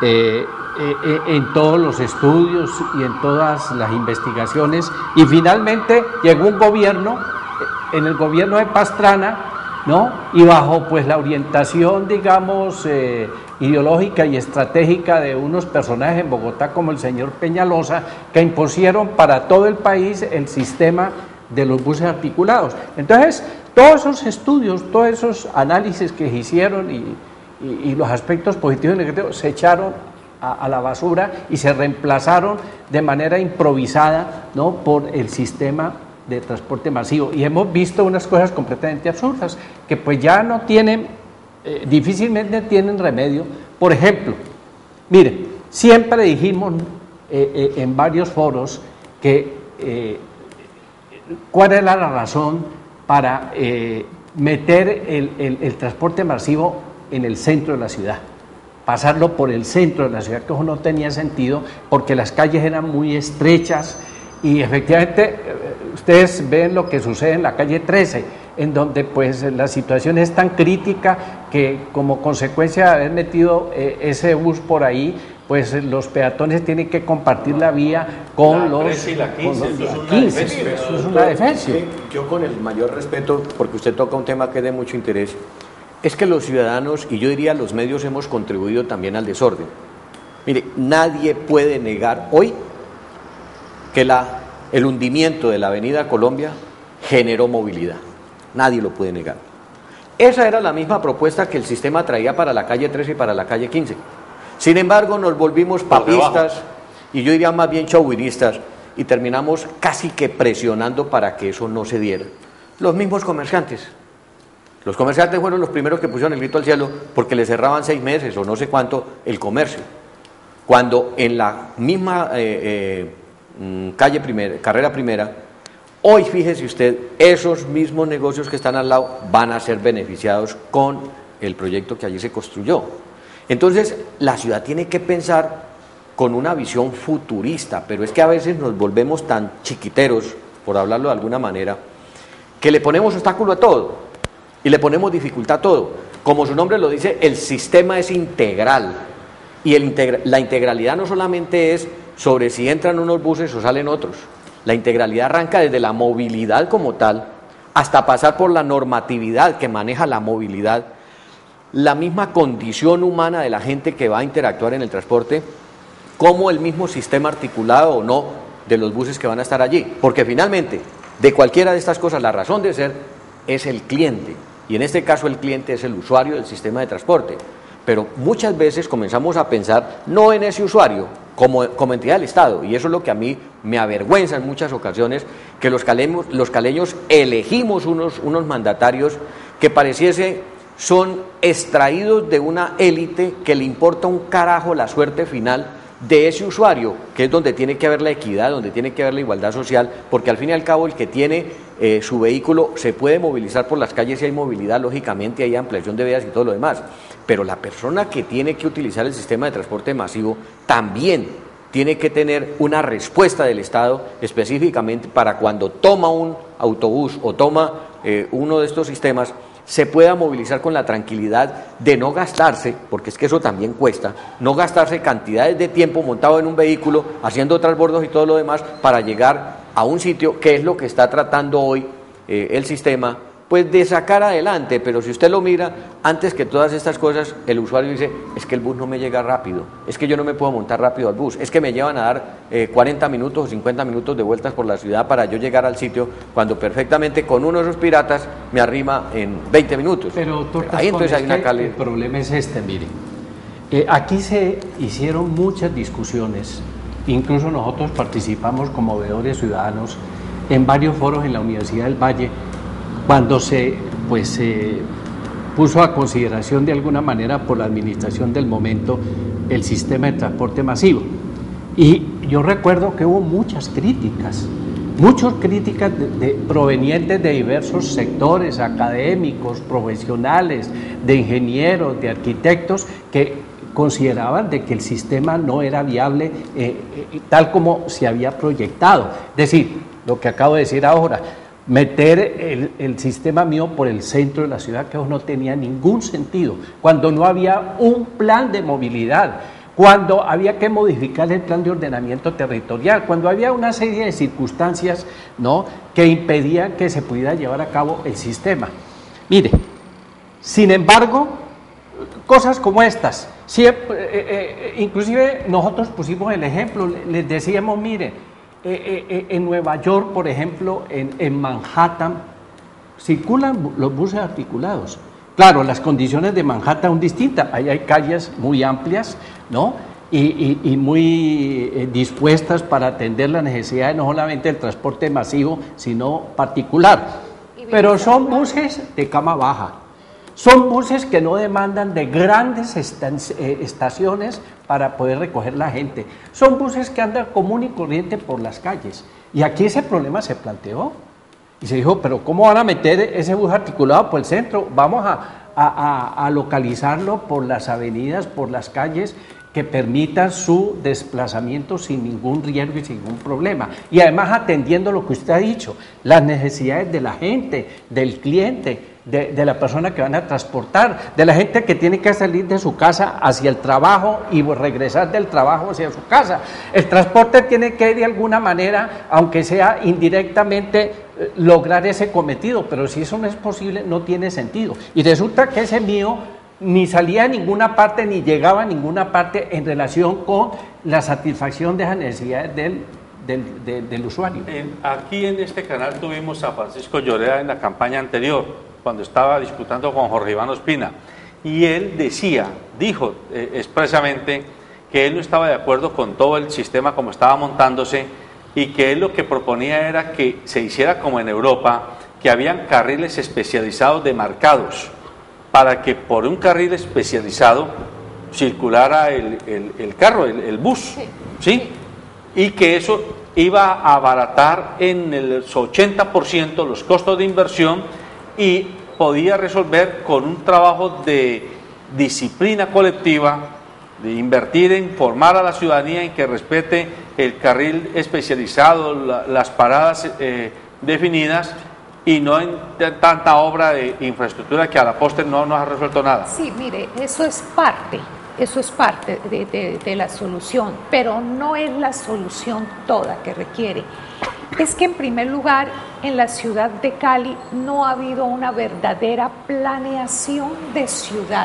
en todos los estudios y en todas las investigaciones, y finalmente llegó un gobierno, en el gobierno de Pastrana, ¿no?, y bajo pues la orientación, digamos, ideológica y estratégica de unos personajes en Bogotá como el señor Peñalosa, que impusieron para todo el país el sistema de los buses articulados. Entonces, todos esos estudios, todos esos análisis que se hicieron y los aspectos positivos y negativos se echaron a la basura y se reemplazaron de manera improvisada, ¿no?, por el sistema de transporte masivo. Y hemos visto unas cosas completamente absurdas que pues ya no tienen, difícilmente tienen remedio. Por ejemplo, mire, siempre dijimos en varios foros que cuál era la razón para meter el transporte masivo en el centro de la ciudad, pasarlo por el centro de la ciudad, que eso no tenía sentido porque las calles eran muy estrechas y efectivamente ustedes ven lo que sucede en la calle 13, en donde pues la situación es tan crítica que como consecuencia de haber metido ese bus por ahí, pues los peatones tienen que compartir la vía con los 13 y la 15, eso es una defensa. Yo con el mayor respeto, porque usted toca un tema que es de mucho interés, es que los ciudadanos, y yo diría los medios, hemos contribuido también al desorden. Mire, nadie puede negar hoy que el hundimiento de la Avenida Colombia generó movilidad. Nadie lo puede negar. Esa era la misma propuesta que el sistema traía para la calle 13 y para la calle 15. Sin embargo, nos volvimos papistas y yo diría más bien chauvinistas y terminamos casi que presionando para que eso no se diera. Los mismos comerciantes. Los comerciantes fueron los primeros que pusieron el grito al cielo porque les cerraban 6 meses o no sé cuánto el comercio. Cuando en la misma carrera primera, hoy fíjese usted, esos mismos negocios que están al lado van a ser beneficiados con el proyecto que allí se construyó. Entonces, la ciudad tiene que pensar con una visión futurista, pero es que a veces nos volvemos tan chiquiteros, por hablarlo de alguna manera, que le ponemos obstáculo a todo y le ponemos dificultad a todo. Como su nombre lo dice, el sistema es integral y la integralidad no solamente es sobre si entran unos buses o salen otros. La integralidad arranca desde la movilidad como tal hasta pasar por la normatividad que maneja la movilidad, la misma condición humana de la gente que va a interactuar en el transporte, como el mismo sistema articulado o no de los buses que van a estar allí, porque finalmente de cualquiera de estas cosas la razón de ser es el cliente, y en este caso el cliente es el usuario del sistema de transporte. pero muchas veces comenzamos a pensar no en ese usuario como entidad del Estado, y eso es lo que a mí me avergüenza en muchas ocasiones, que los caleños elegimos unos mandatarios que pareciese son extraídos de una élite que le importa un carajo la suerte final de ese usuario, que es donde tiene que haber la equidad, donde tiene que haber la igualdad social, porque al fin y al cabo el que tiene su vehículo se puede movilizar por las calles y hay movilidad, lógicamente hay ampliación de vías y todo lo demás, pero la persona que tiene que utilizar el sistema de transporte masivo también tiene que tener una respuesta del Estado específicamente para cuando toma un autobús o toma uno de estos sistemas, se pueda movilizar con la tranquilidad de no gastarse, porque es que eso también cuesta, no gastarse cantidades de tiempo montado en un vehículo, haciendo transbordos y todo lo demás, para llegar a un sitio que es lo que está tratando hoy el sistema, pues de sacar adelante. Pero si usted lo mira, antes que todas estas cosas, el usuario dice, es que el bus no me llega rápido, es que yo no me puedo montar rápido al bus, es que me llevan a dar 40 minutos o 50 minutos de vueltas por la ciudad para yo llegar al sitio, cuando perfectamente con uno de esos piratas me arrima en 20 minutos. Pero doctor Ahí entonces hay una calidad. El problema es este, mire, aquí se hicieron muchas discusiones, incluso nosotros participamos como veedores ciudadanos en varios foros en la Universidad del Valle, cuando se puso a consideración de alguna manera por la administración del momento el sistema de transporte masivo. Y yo recuerdo que hubo muchas críticas provenientes de diversos sectores académicos, profesionales, de ingenieros, de arquitectos, que consideraban de que el sistema no era viable tal como se había proyectado. Es decir, lo que acabo de decir ahora, meter el sistema mío por el centro de la ciudad, que no tenía ningún sentido, cuando no había un plan de movilidad, cuando había que modificar el plan de ordenamiento territorial, cuando había una serie de circunstancias, ¿no?, que impedían que se pudiera llevar a cabo el sistema. Mire, sin embargo, cosas como estas, inclusive nosotros pusimos el ejemplo, les decíamos, mire, en Nueva York, por ejemplo, en Manhattan, circulan los buses articulados. Claro, las condiciones de Manhattan son distintas. Ahí hay calles muy amplias, ¿no?, y muy dispuestas para atender las necesidades no solamente del transporte masivo, sino particular. Pero son buses de cama baja. Son buses que no demandan de grandes estaciones para poder recoger la gente. Son buses que andan común y corriente por las calles. Y aquí ese problema se planteó. Y se dijo, pero ¿cómo van a meter ese bus articulado por el centro? Vamos a localizarlo por las avenidas, por las calles, que permitan su desplazamiento sin ningún riesgo y sin ningún problema. Y además atendiendo lo que usted ha dicho, las necesidades de la gente, del cliente, de la persona que van a transportar, de la gente que tiene que salir de su casa hacia el trabajo y regresar del trabajo hacia su casa. El transporte tiene que de alguna manera, aunque sea indirectamente, lograr ese cometido, pero si eso no es posible, no tiene sentido. Y resulta que ese mío ni salía a ninguna parte, ni llegaba a ninguna parte en relación con la satisfacción de las necesidades del usuario. Aquí en este canal tuvimos a Francisco Lloreda en la campaña anterior, cuando estaba disputando con Jorge Iván Ospina, y él dijo expresamente que él no estaba de acuerdo con todo el sistema como estaba montándose, y que él lo que proponía era que se hiciera como en Europa, que habían carriles especializados demarcados, para que por un carril especializado circulara el carro, el bus, ¿sí? Y que eso iba a abaratar en el 80% los costos de inversión y podía resolver con un trabajo de disciplina colectiva, de invertir en formar a la ciudadanía en que respete el carril especializado, las paradas definidas, y no en tanta obra de infraestructura que a la postre no nos ha resuelto nada. Sí, mire, eso es parte de la solución, pero no es la solución toda que requiere. Es que en primer lugar, en la ciudad de Cali no ha habido una verdadera planeación de ciudad.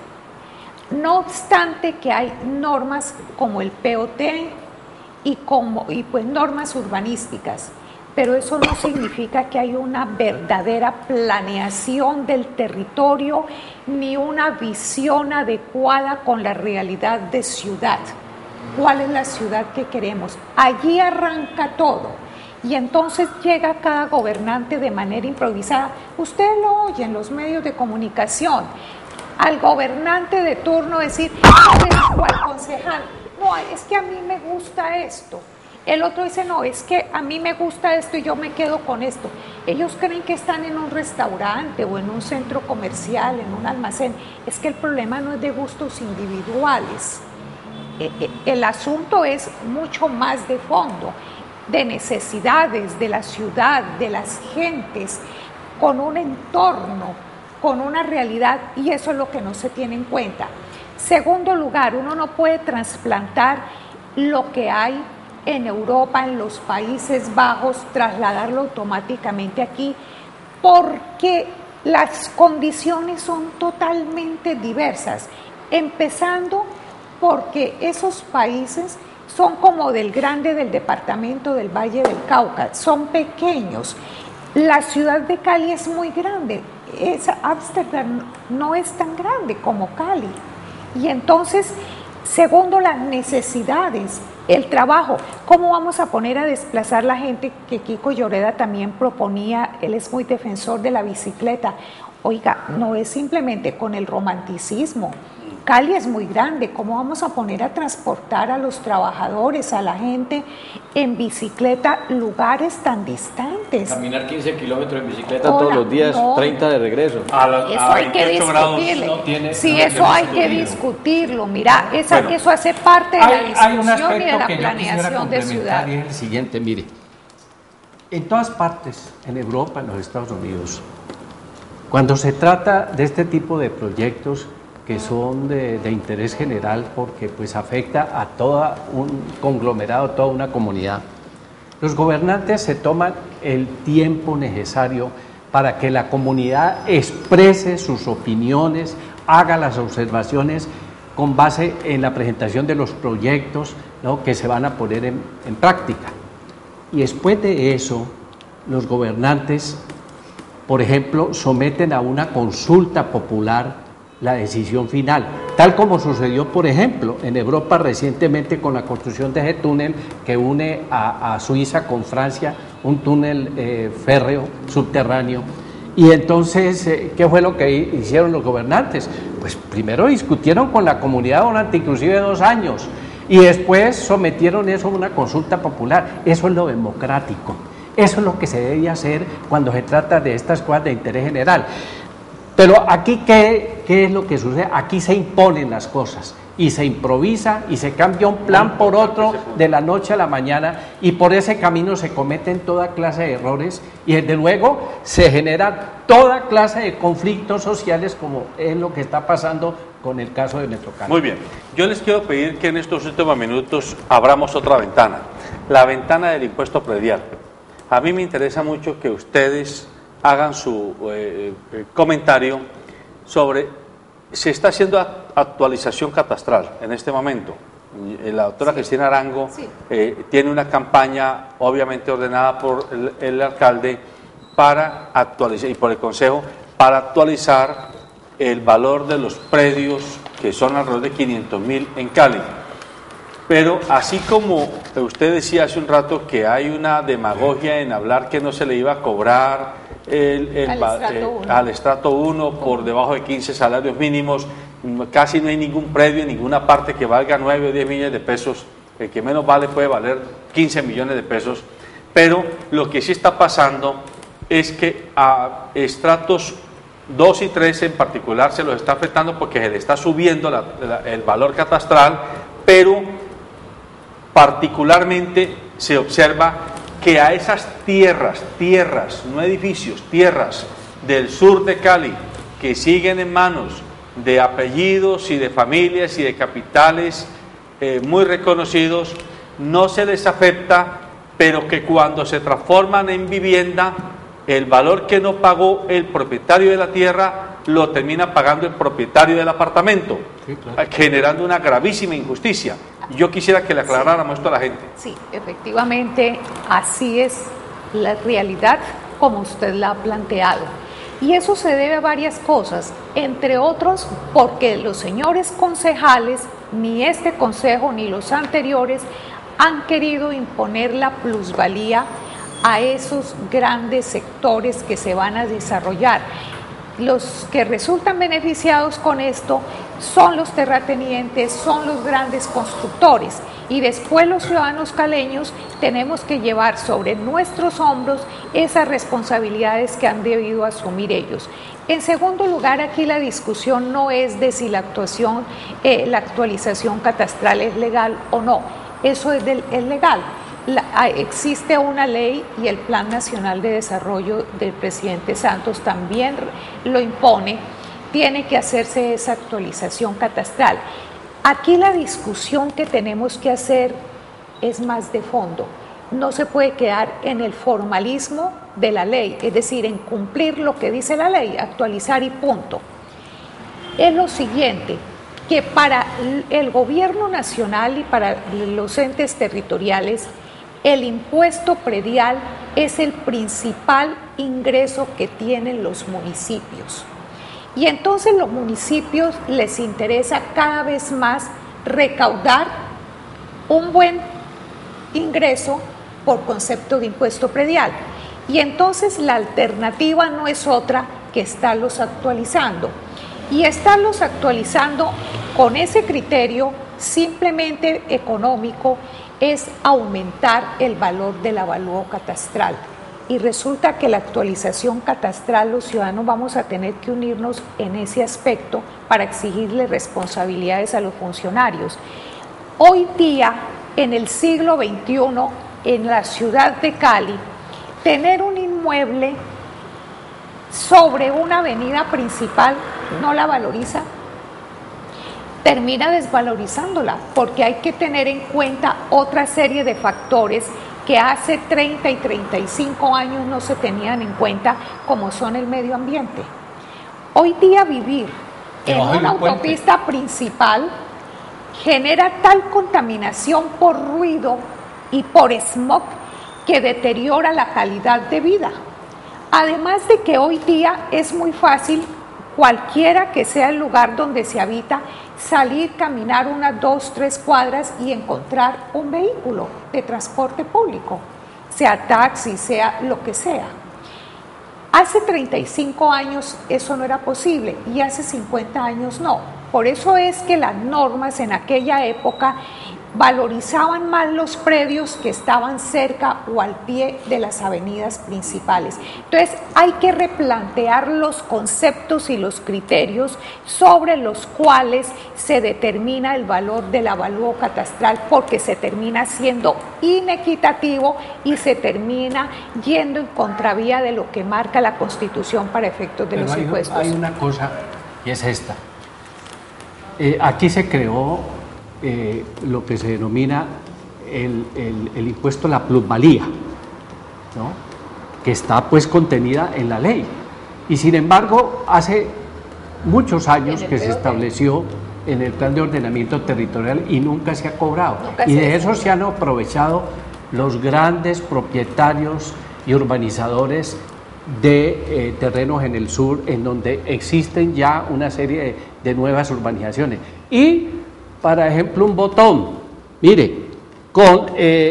No obstante que hay normas como el POT y pues normas urbanísticas, pero eso no significa que hay una verdadera planeación del territorio ni una visión adecuada con la realidad de ciudad. ¿Cuál es la ciudad que queremos? Allí arranca todo. Y entonces llega cada gobernante de manera improvisada. Usted lo oye en los medios de comunicación, al gobernante de turno decir, o al concejal, no, es que a mí me gusta esto. El otro dice, no, es que a mí me gusta esto y yo me quedo con esto. Ellos creen que están en un restaurante o en un centro comercial, en un almacén. Es que el problema no es de gustos individuales. El asunto es mucho más de fondo, de necesidades de la ciudad, de las gentes, con un entorno, con una realidad, y eso es lo que no se tiene en cuenta. Segundo lugar, uno no puede trasplantar lo que hay en Europa, en los Países Bajos, trasladarlo automáticamente aquí, porque las condiciones son totalmente diversas, empezando porque esos países son como del grande del departamento del Valle del Cauca, son pequeños. La ciudad de Cali es muy grande, Ámsterdam no es tan grande como Cali. Y entonces, segundo, las necesidades, el trabajo. ¿Cómo vamos a poner a desplazar la gente? Que Kiko Lloreda también proponía, él es muy defensor de la bicicleta. Oiga, no es simplemente con el romanticismo. Cali es muy grande, ¿cómo vamos a poner a transportar a los trabajadores, a la gente en bicicleta, lugares tan distantes? Caminar 15 kilómetros en bicicleta todos los días, no. 30 de regreso. Eso hay que discutirlo. Sí, eso hay que discutirlo. Mira, eso hace parte de la discusión y de la planeación de ciudad. Es el siguiente, mire, en todas partes, en Europa, en los Estados Unidos, cuando se trata de este tipo de proyectos que son de interés general porque pues afecta a todo un conglomerado, toda una comunidad, los gobernantes se toman el tiempo necesario para que la comunidad exprese sus opiniones, haga las observaciones con base en la presentación de los proyectos, ¿no?, que se van a poner en práctica. Y después de eso, los gobernantes, por ejemplo, someten a una consulta popular la decisión final, tal como sucedió, por ejemplo, en Europa recientemente con la construcción de ese túnel que une a Suiza con Francia, un túnel férreo subterráneo. Y entonces, ¿qué fue lo que hicieron los gobernantes? Pues primero discutieron con la comunidad durante inclusive 2 años y después sometieron eso a una consulta popular. Eso es lo democrático, eso es lo que se debe hacer cuando se trata de estas cosas de interés general. Pero aquí, ¿qué es lo que sucede? Aquí se imponen las cosas y se improvisa y se cambia un plan por otro de la noche a la mañana y por ese camino se cometen toda clase de errores y desde luego se genera toda clase de conflictos sociales como es lo que está pasando con el caso de Metrocali. Muy bien, yo les quiero pedir que en estos últimos minutos abramos otra ventana, la ventana del impuesto predial. A mí me interesa mucho que ustedes hagan su comentario sobre si está haciendo actualización catastral en este momento. La doctora Cristina Arango tiene una campaña obviamente ordenada por el alcalde para actualizar y por el consejo para actualizar el valor de los predios que son alrededor de 500.000 en Cali. Pero así como usted decía hace un rato que hay una demagogia en hablar que no se le iba a cobrar al estrato 1 por debajo de 15 salarios mínimos, casi no hay ningún predio en ninguna parte que valga 9 o 10 millones de pesos, el que menos vale puede valer 15 millones de pesos, pero lo que sí está pasando es que a estratos 2 y 3 en particular se los está afectando porque se le está subiendo el valor catastral, pero particularmente se observa que a esas tierras, no edificios, tierras del sur de Cali, que siguen en manos de apellidos y de familias y de capitales muy reconocidos, no se les afecta, pero que cuando se transforman en vivienda, el valor que no pagó el propietario de la tierra lo termina pagando el propietario del apartamento, sí, claro, generando una gravísima injusticia. Yo quisiera que le aclaráramos esto a la gente. Sí, efectivamente, así es la realidad como usted la ha planteado. Y eso se debe a varias cosas, entre otros porque los señores concejales, ni este consejo ni los anteriores, han querido imponer la plusvalía a esos grandes sectores que se van a desarrollar. Los que resultan beneficiados con esto son los terratenientes, son los grandes constructores, y después los ciudadanos caleños tenemos que llevar sobre nuestros hombros esas responsabilidades que han debido asumir ellos. En segundo lugar, aquí la discusión no es de si la actualización catastral es legal o no, eso es legal. Existe una ley y el Plan Nacional de Desarrollo del presidente Santos también lo impone, tiene que hacerse esa actualización catastral. Aquí la discusión que tenemos que hacer es más de fondo, no se puede quedar en el formalismo de la ley, es decir, en cumplir lo que dice la ley, actualizar y punto. Es lo siguiente, que para el gobierno nacional y para los entes territoriales, el impuesto predial es el principal ingreso que tienen los municipios. Y entonces los municipios les interesa cada vez más recaudar un buen ingreso por concepto de impuesto predial. Y entonces la alternativa no es otra que estarlos actualizando. Y estarlos actualizando con ese criterio simplemente económico es aumentar el valor del avalúo catastral. Y resulta que la actualización catastral, los ciudadanos vamos a tener que unirnos en ese aspecto para exigirle responsabilidades a los funcionarios. Hoy día, en el siglo XXI, en la ciudad de Cali, tener un inmueble sobre una avenida principal no la valoriza, termina desvalorizándola, porque hay que tener en cuenta otra serie de factores que hace 30 y 35 años no se tenían en cuenta, como son el medio ambiente. Hoy día vivir en una autopista principal genera tal contaminación por ruido y por smog que deteriora la calidad de vida. Además de que hoy día es muy fácil, cualquiera que sea el lugar donde se habita, salir, caminar unas 2, 3 cuadras y encontrar un vehículo de transporte público, sea taxi, sea lo que sea. Hace 35 años eso no era posible y hace 50 años no. Por eso es que las normas en aquella época valorizaban más los predios que estaban cerca o al pie de las avenidas principales. Entonces hay que replantear los conceptos y los criterios sobre los cuales se determina el valor del avalúo catastral, porque se termina siendo inequitativo y se termina yendo en contravía de lo que marca la Constitución para efectos de los impuestos. Hay una cosa y es esta. Aquí se creó lo que se denomina el impuesto a la plusvalía, ¿no? Que está pues contenida en la ley. Y sin embargo, hace muchos años que se estableció en el plan de ordenamiento territorial y nunca se ha cobrado. Y de eso se han aprovechado los grandes propietarios y urbanizadores de terrenos en el sur, en donde existen ya una serie de nuevas urbanizaciones. Y, para ejemplo, un botón, mire, con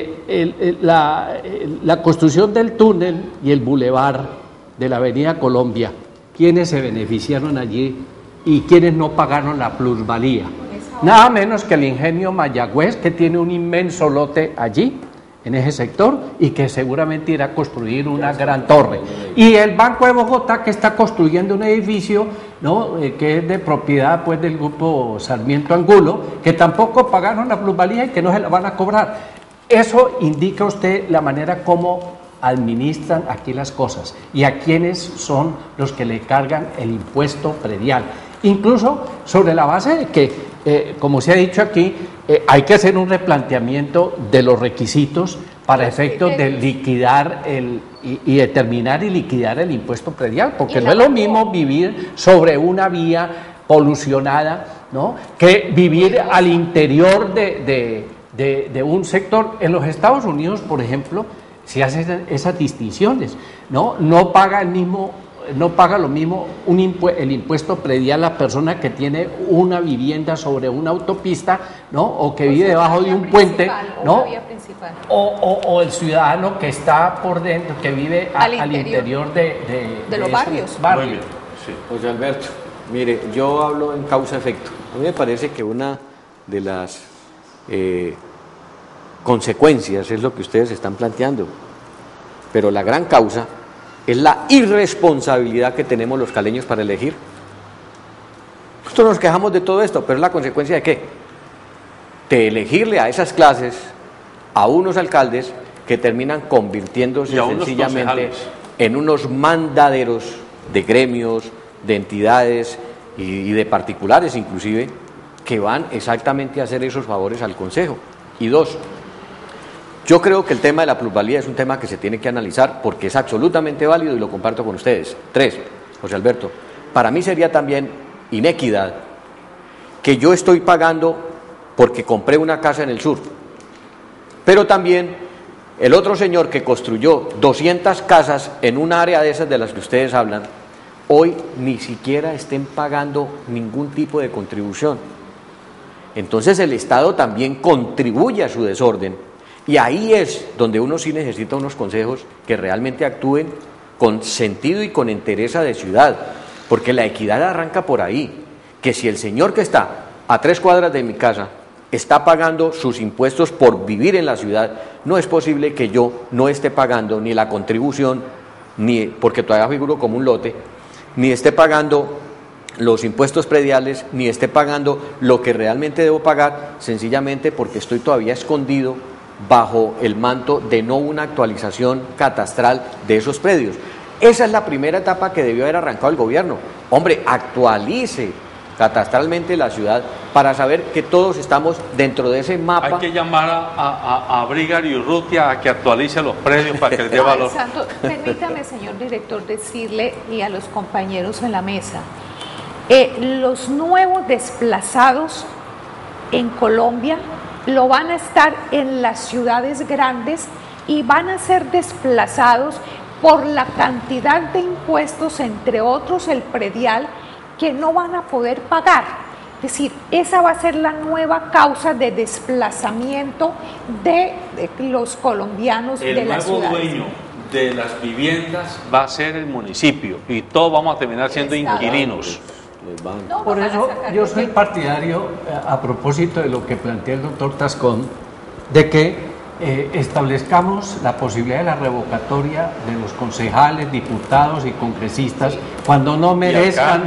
la construcción del túnel y el bulevar de la Avenida Colombia, ¿quiénes se beneficiaron allí y quiénes no pagaron la plusvalía? Nada menos que el Ingenio Mayagüez, que tiene un inmenso lote allí, en ese sector, y que seguramente irá a construir una gran torre. Y el Banco de Bogotá, que está construyendo un edificio, ¿no?, que es de propiedad pues del grupo Sarmiento Angulo, que tampoco pagaron la plusvalía y que no se la van a cobrar. Eso indica usted la manera como administran aquí las cosas y a quiénes son los que le cargan el impuesto predial. Incluso sobre la base de que, como se ha dicho aquí, hay que hacer un replanteamiento de los requisitos para efectos de liquidar y determinar y liquidar el impuesto predial, porque no es lo mismo vivir sobre una vía polucionada, ¿no?, que vivir al interior de un sector. En los Estados Unidos, por ejemplo, se hacen esas distinciones, ¿no? No paga lo mismo el impuesto predial a la persona que tiene una vivienda sobre una autopista, ¿no? O que vive debajo de un puente, ¿no? O el ciudadano que está por dentro, que vive al interior de los barrios. Sí. José Alberto, mire, yo hablo en causa-efecto. A mí me parece que una de las consecuencias es lo que ustedes están planteando, pero la gran causa es la irresponsabilidad que tenemos los caleños para elegir. Nosotros nos quejamos de todo esto, pero ¿es la consecuencia de qué? De elegirle a esas clases a unos alcaldes que terminan convirtiéndose sencillamente en unos mandaderos de gremios, de entidades y de particulares inclusive, que van exactamente a hacer esos favores al Consejo. Y dos, yo creo que el tema de la plusvalía es un tema que se tiene que analizar porque es absolutamente válido y lo comparto con ustedes. Tres, José Alberto, para mí sería también inequidad que yo estoy pagando porque compré una casa en el sur, pero también el otro señor que construyó 200 casas en un área de esas de las que ustedes hablan, hoy ni siquiera estén pagando ningún tipo de contribución. Entonces el Estado también contribuye a su desorden. Y ahí es donde uno sí necesita unos consejos que realmente actúen con sentido y con entereza de ciudad, porque la equidad arranca por ahí, que si el señor que está a 3 cuadras de mi casa está pagando sus impuestos por vivir en la ciudad, no es posible que yo no esté pagando ni la contribución, ni porque todavía figuro como un lote, ni esté pagando los impuestos prediales, ni esté pagando lo que realmente debo pagar, sencillamente porque estoy todavía escondido bajo el manto de no una actualización catastral de esos predios. Esa es la primera etapa que debió haber arrancado el gobierno. Hombre, actualice catastralmente la ciudad para saber que todos estamos dentro de ese mapa. Hay que llamar a Brigar y Urrutia a que actualice los predios para que les dé valor. Permítame, señor director, decirle y a los compañeros en la mesa, los nuevos desplazados en Colombia lo van a estar en las ciudades grandes y van a ser desplazados por la cantidad de impuestos, entre otros el predial, que no van a poder pagar. Es decir, esa va a ser la nueva causa de desplazamiento de los colombianos de las ciudades. El nuevo dueño de las viviendas va a ser el municipio y todos vamos a terminar siendo inquilinos. Por eso yo soy partidario, a propósito de lo que plantea el doctor Tascón, de que establezcamos la posibilidad de la revocatoria de los concejales, diputados y congresistas cuando no merezcan,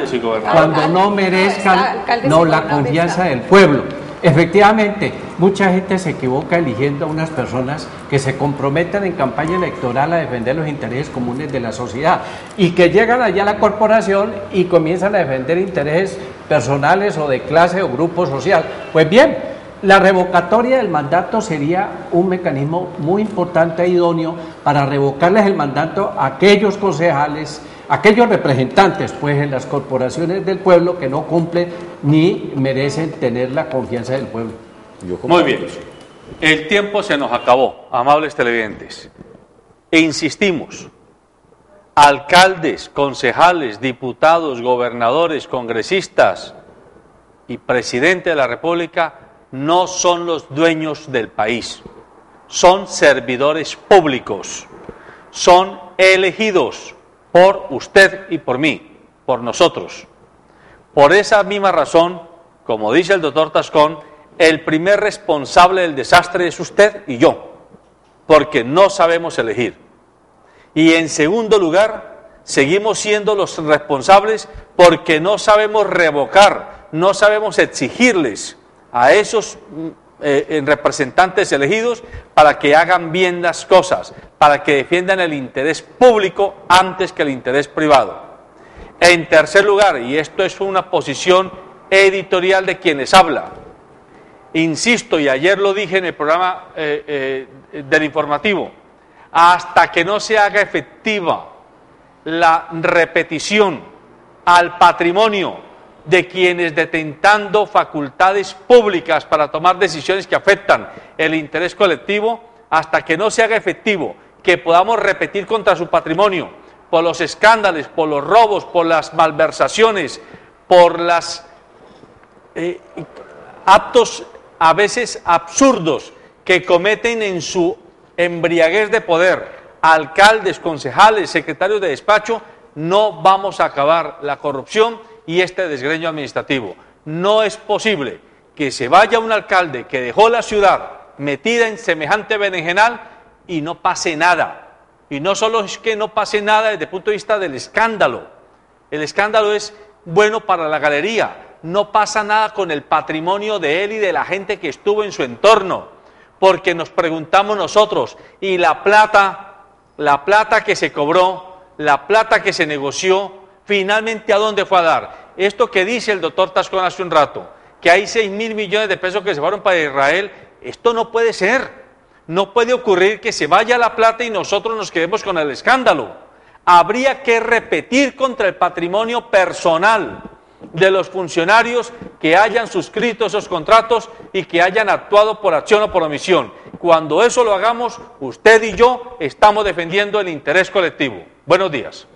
la confianza del pueblo. Efectivamente, mucha gente se equivoca eligiendo a unas personas que se comprometen en campaña electoral a defender los intereses comunes de la sociedad y que llegan allá a la corporación y comienzan a defender intereses personales o de clase o grupo social. Pues bien, la revocatoria del mandato sería un mecanismo muy importante e idóneo para revocarles el mandato a aquellos concejales, aquellos representantes pues en las corporaciones del pueblo que no cumplen ni merecen tener la confianza del pueblo. Muy bien, el tiempo se nos acabó, amables televidentes, e insistimos, alcaldes, concejales, diputados, gobernadores, congresistas y presidente de la República no son los dueños del país, son servidores públicos, son elegidos por usted y por mí, por nosotros. Por esa misma razón, como dice el doctor Tascón, el primer responsable del desastre es usted y yo, porque no sabemos elegir. Y en segundo lugar, seguimos siendo los responsables porque no sabemos revocar, no sabemos exigirles a esos representantes elegidos para que hagan bien las cosas, para que defiendan el interés público antes que el interés privado. En tercer lugar, y esto es una posición editorial de quienes hablan, insisto, y ayer lo dije en el programa del informativo, hasta que no se haga efectiva la repetición al patrimonio de quienes detentando facultades públicas para tomar decisiones que afectan el interés colectivo, hasta que no se haga efectivo que podamos repetir contra su patrimonio, por los escándalos, por los robos, por las malversaciones, por los actos a veces absurdos que cometen en su embriaguez de poder alcaldes, concejales, secretarios de despacho, no vamos a acabar la corrupción y este desgreño administrativo. No es posible que se vaya un alcalde que dejó la ciudad metida en semejante berenjenal y no pase nada. Y no solo es que no pase nada desde el punto de vista del escándalo. El escándalo es bueno para la galería. No pasa nada con el patrimonio de él y de la gente que estuvo en su entorno. Porque nos preguntamos nosotros, ¿y la plata que se cobró, la plata que se negoció, finalmente a dónde fue a dar? Esto que dice el doctor Tascón hace un rato, que hay 6.000 millones de pesos que se fueron para Israel, esto no puede ser. No puede ocurrir que se vaya la plata y nosotros nos quedemos con el escándalo. Habría que repetir contra el patrimonio personal de los funcionarios que hayan suscrito esos contratos y que hayan actuado por acción o por omisión. Cuando eso lo hagamos, usted y yo estamos defendiendo el interés colectivo. Buenos días.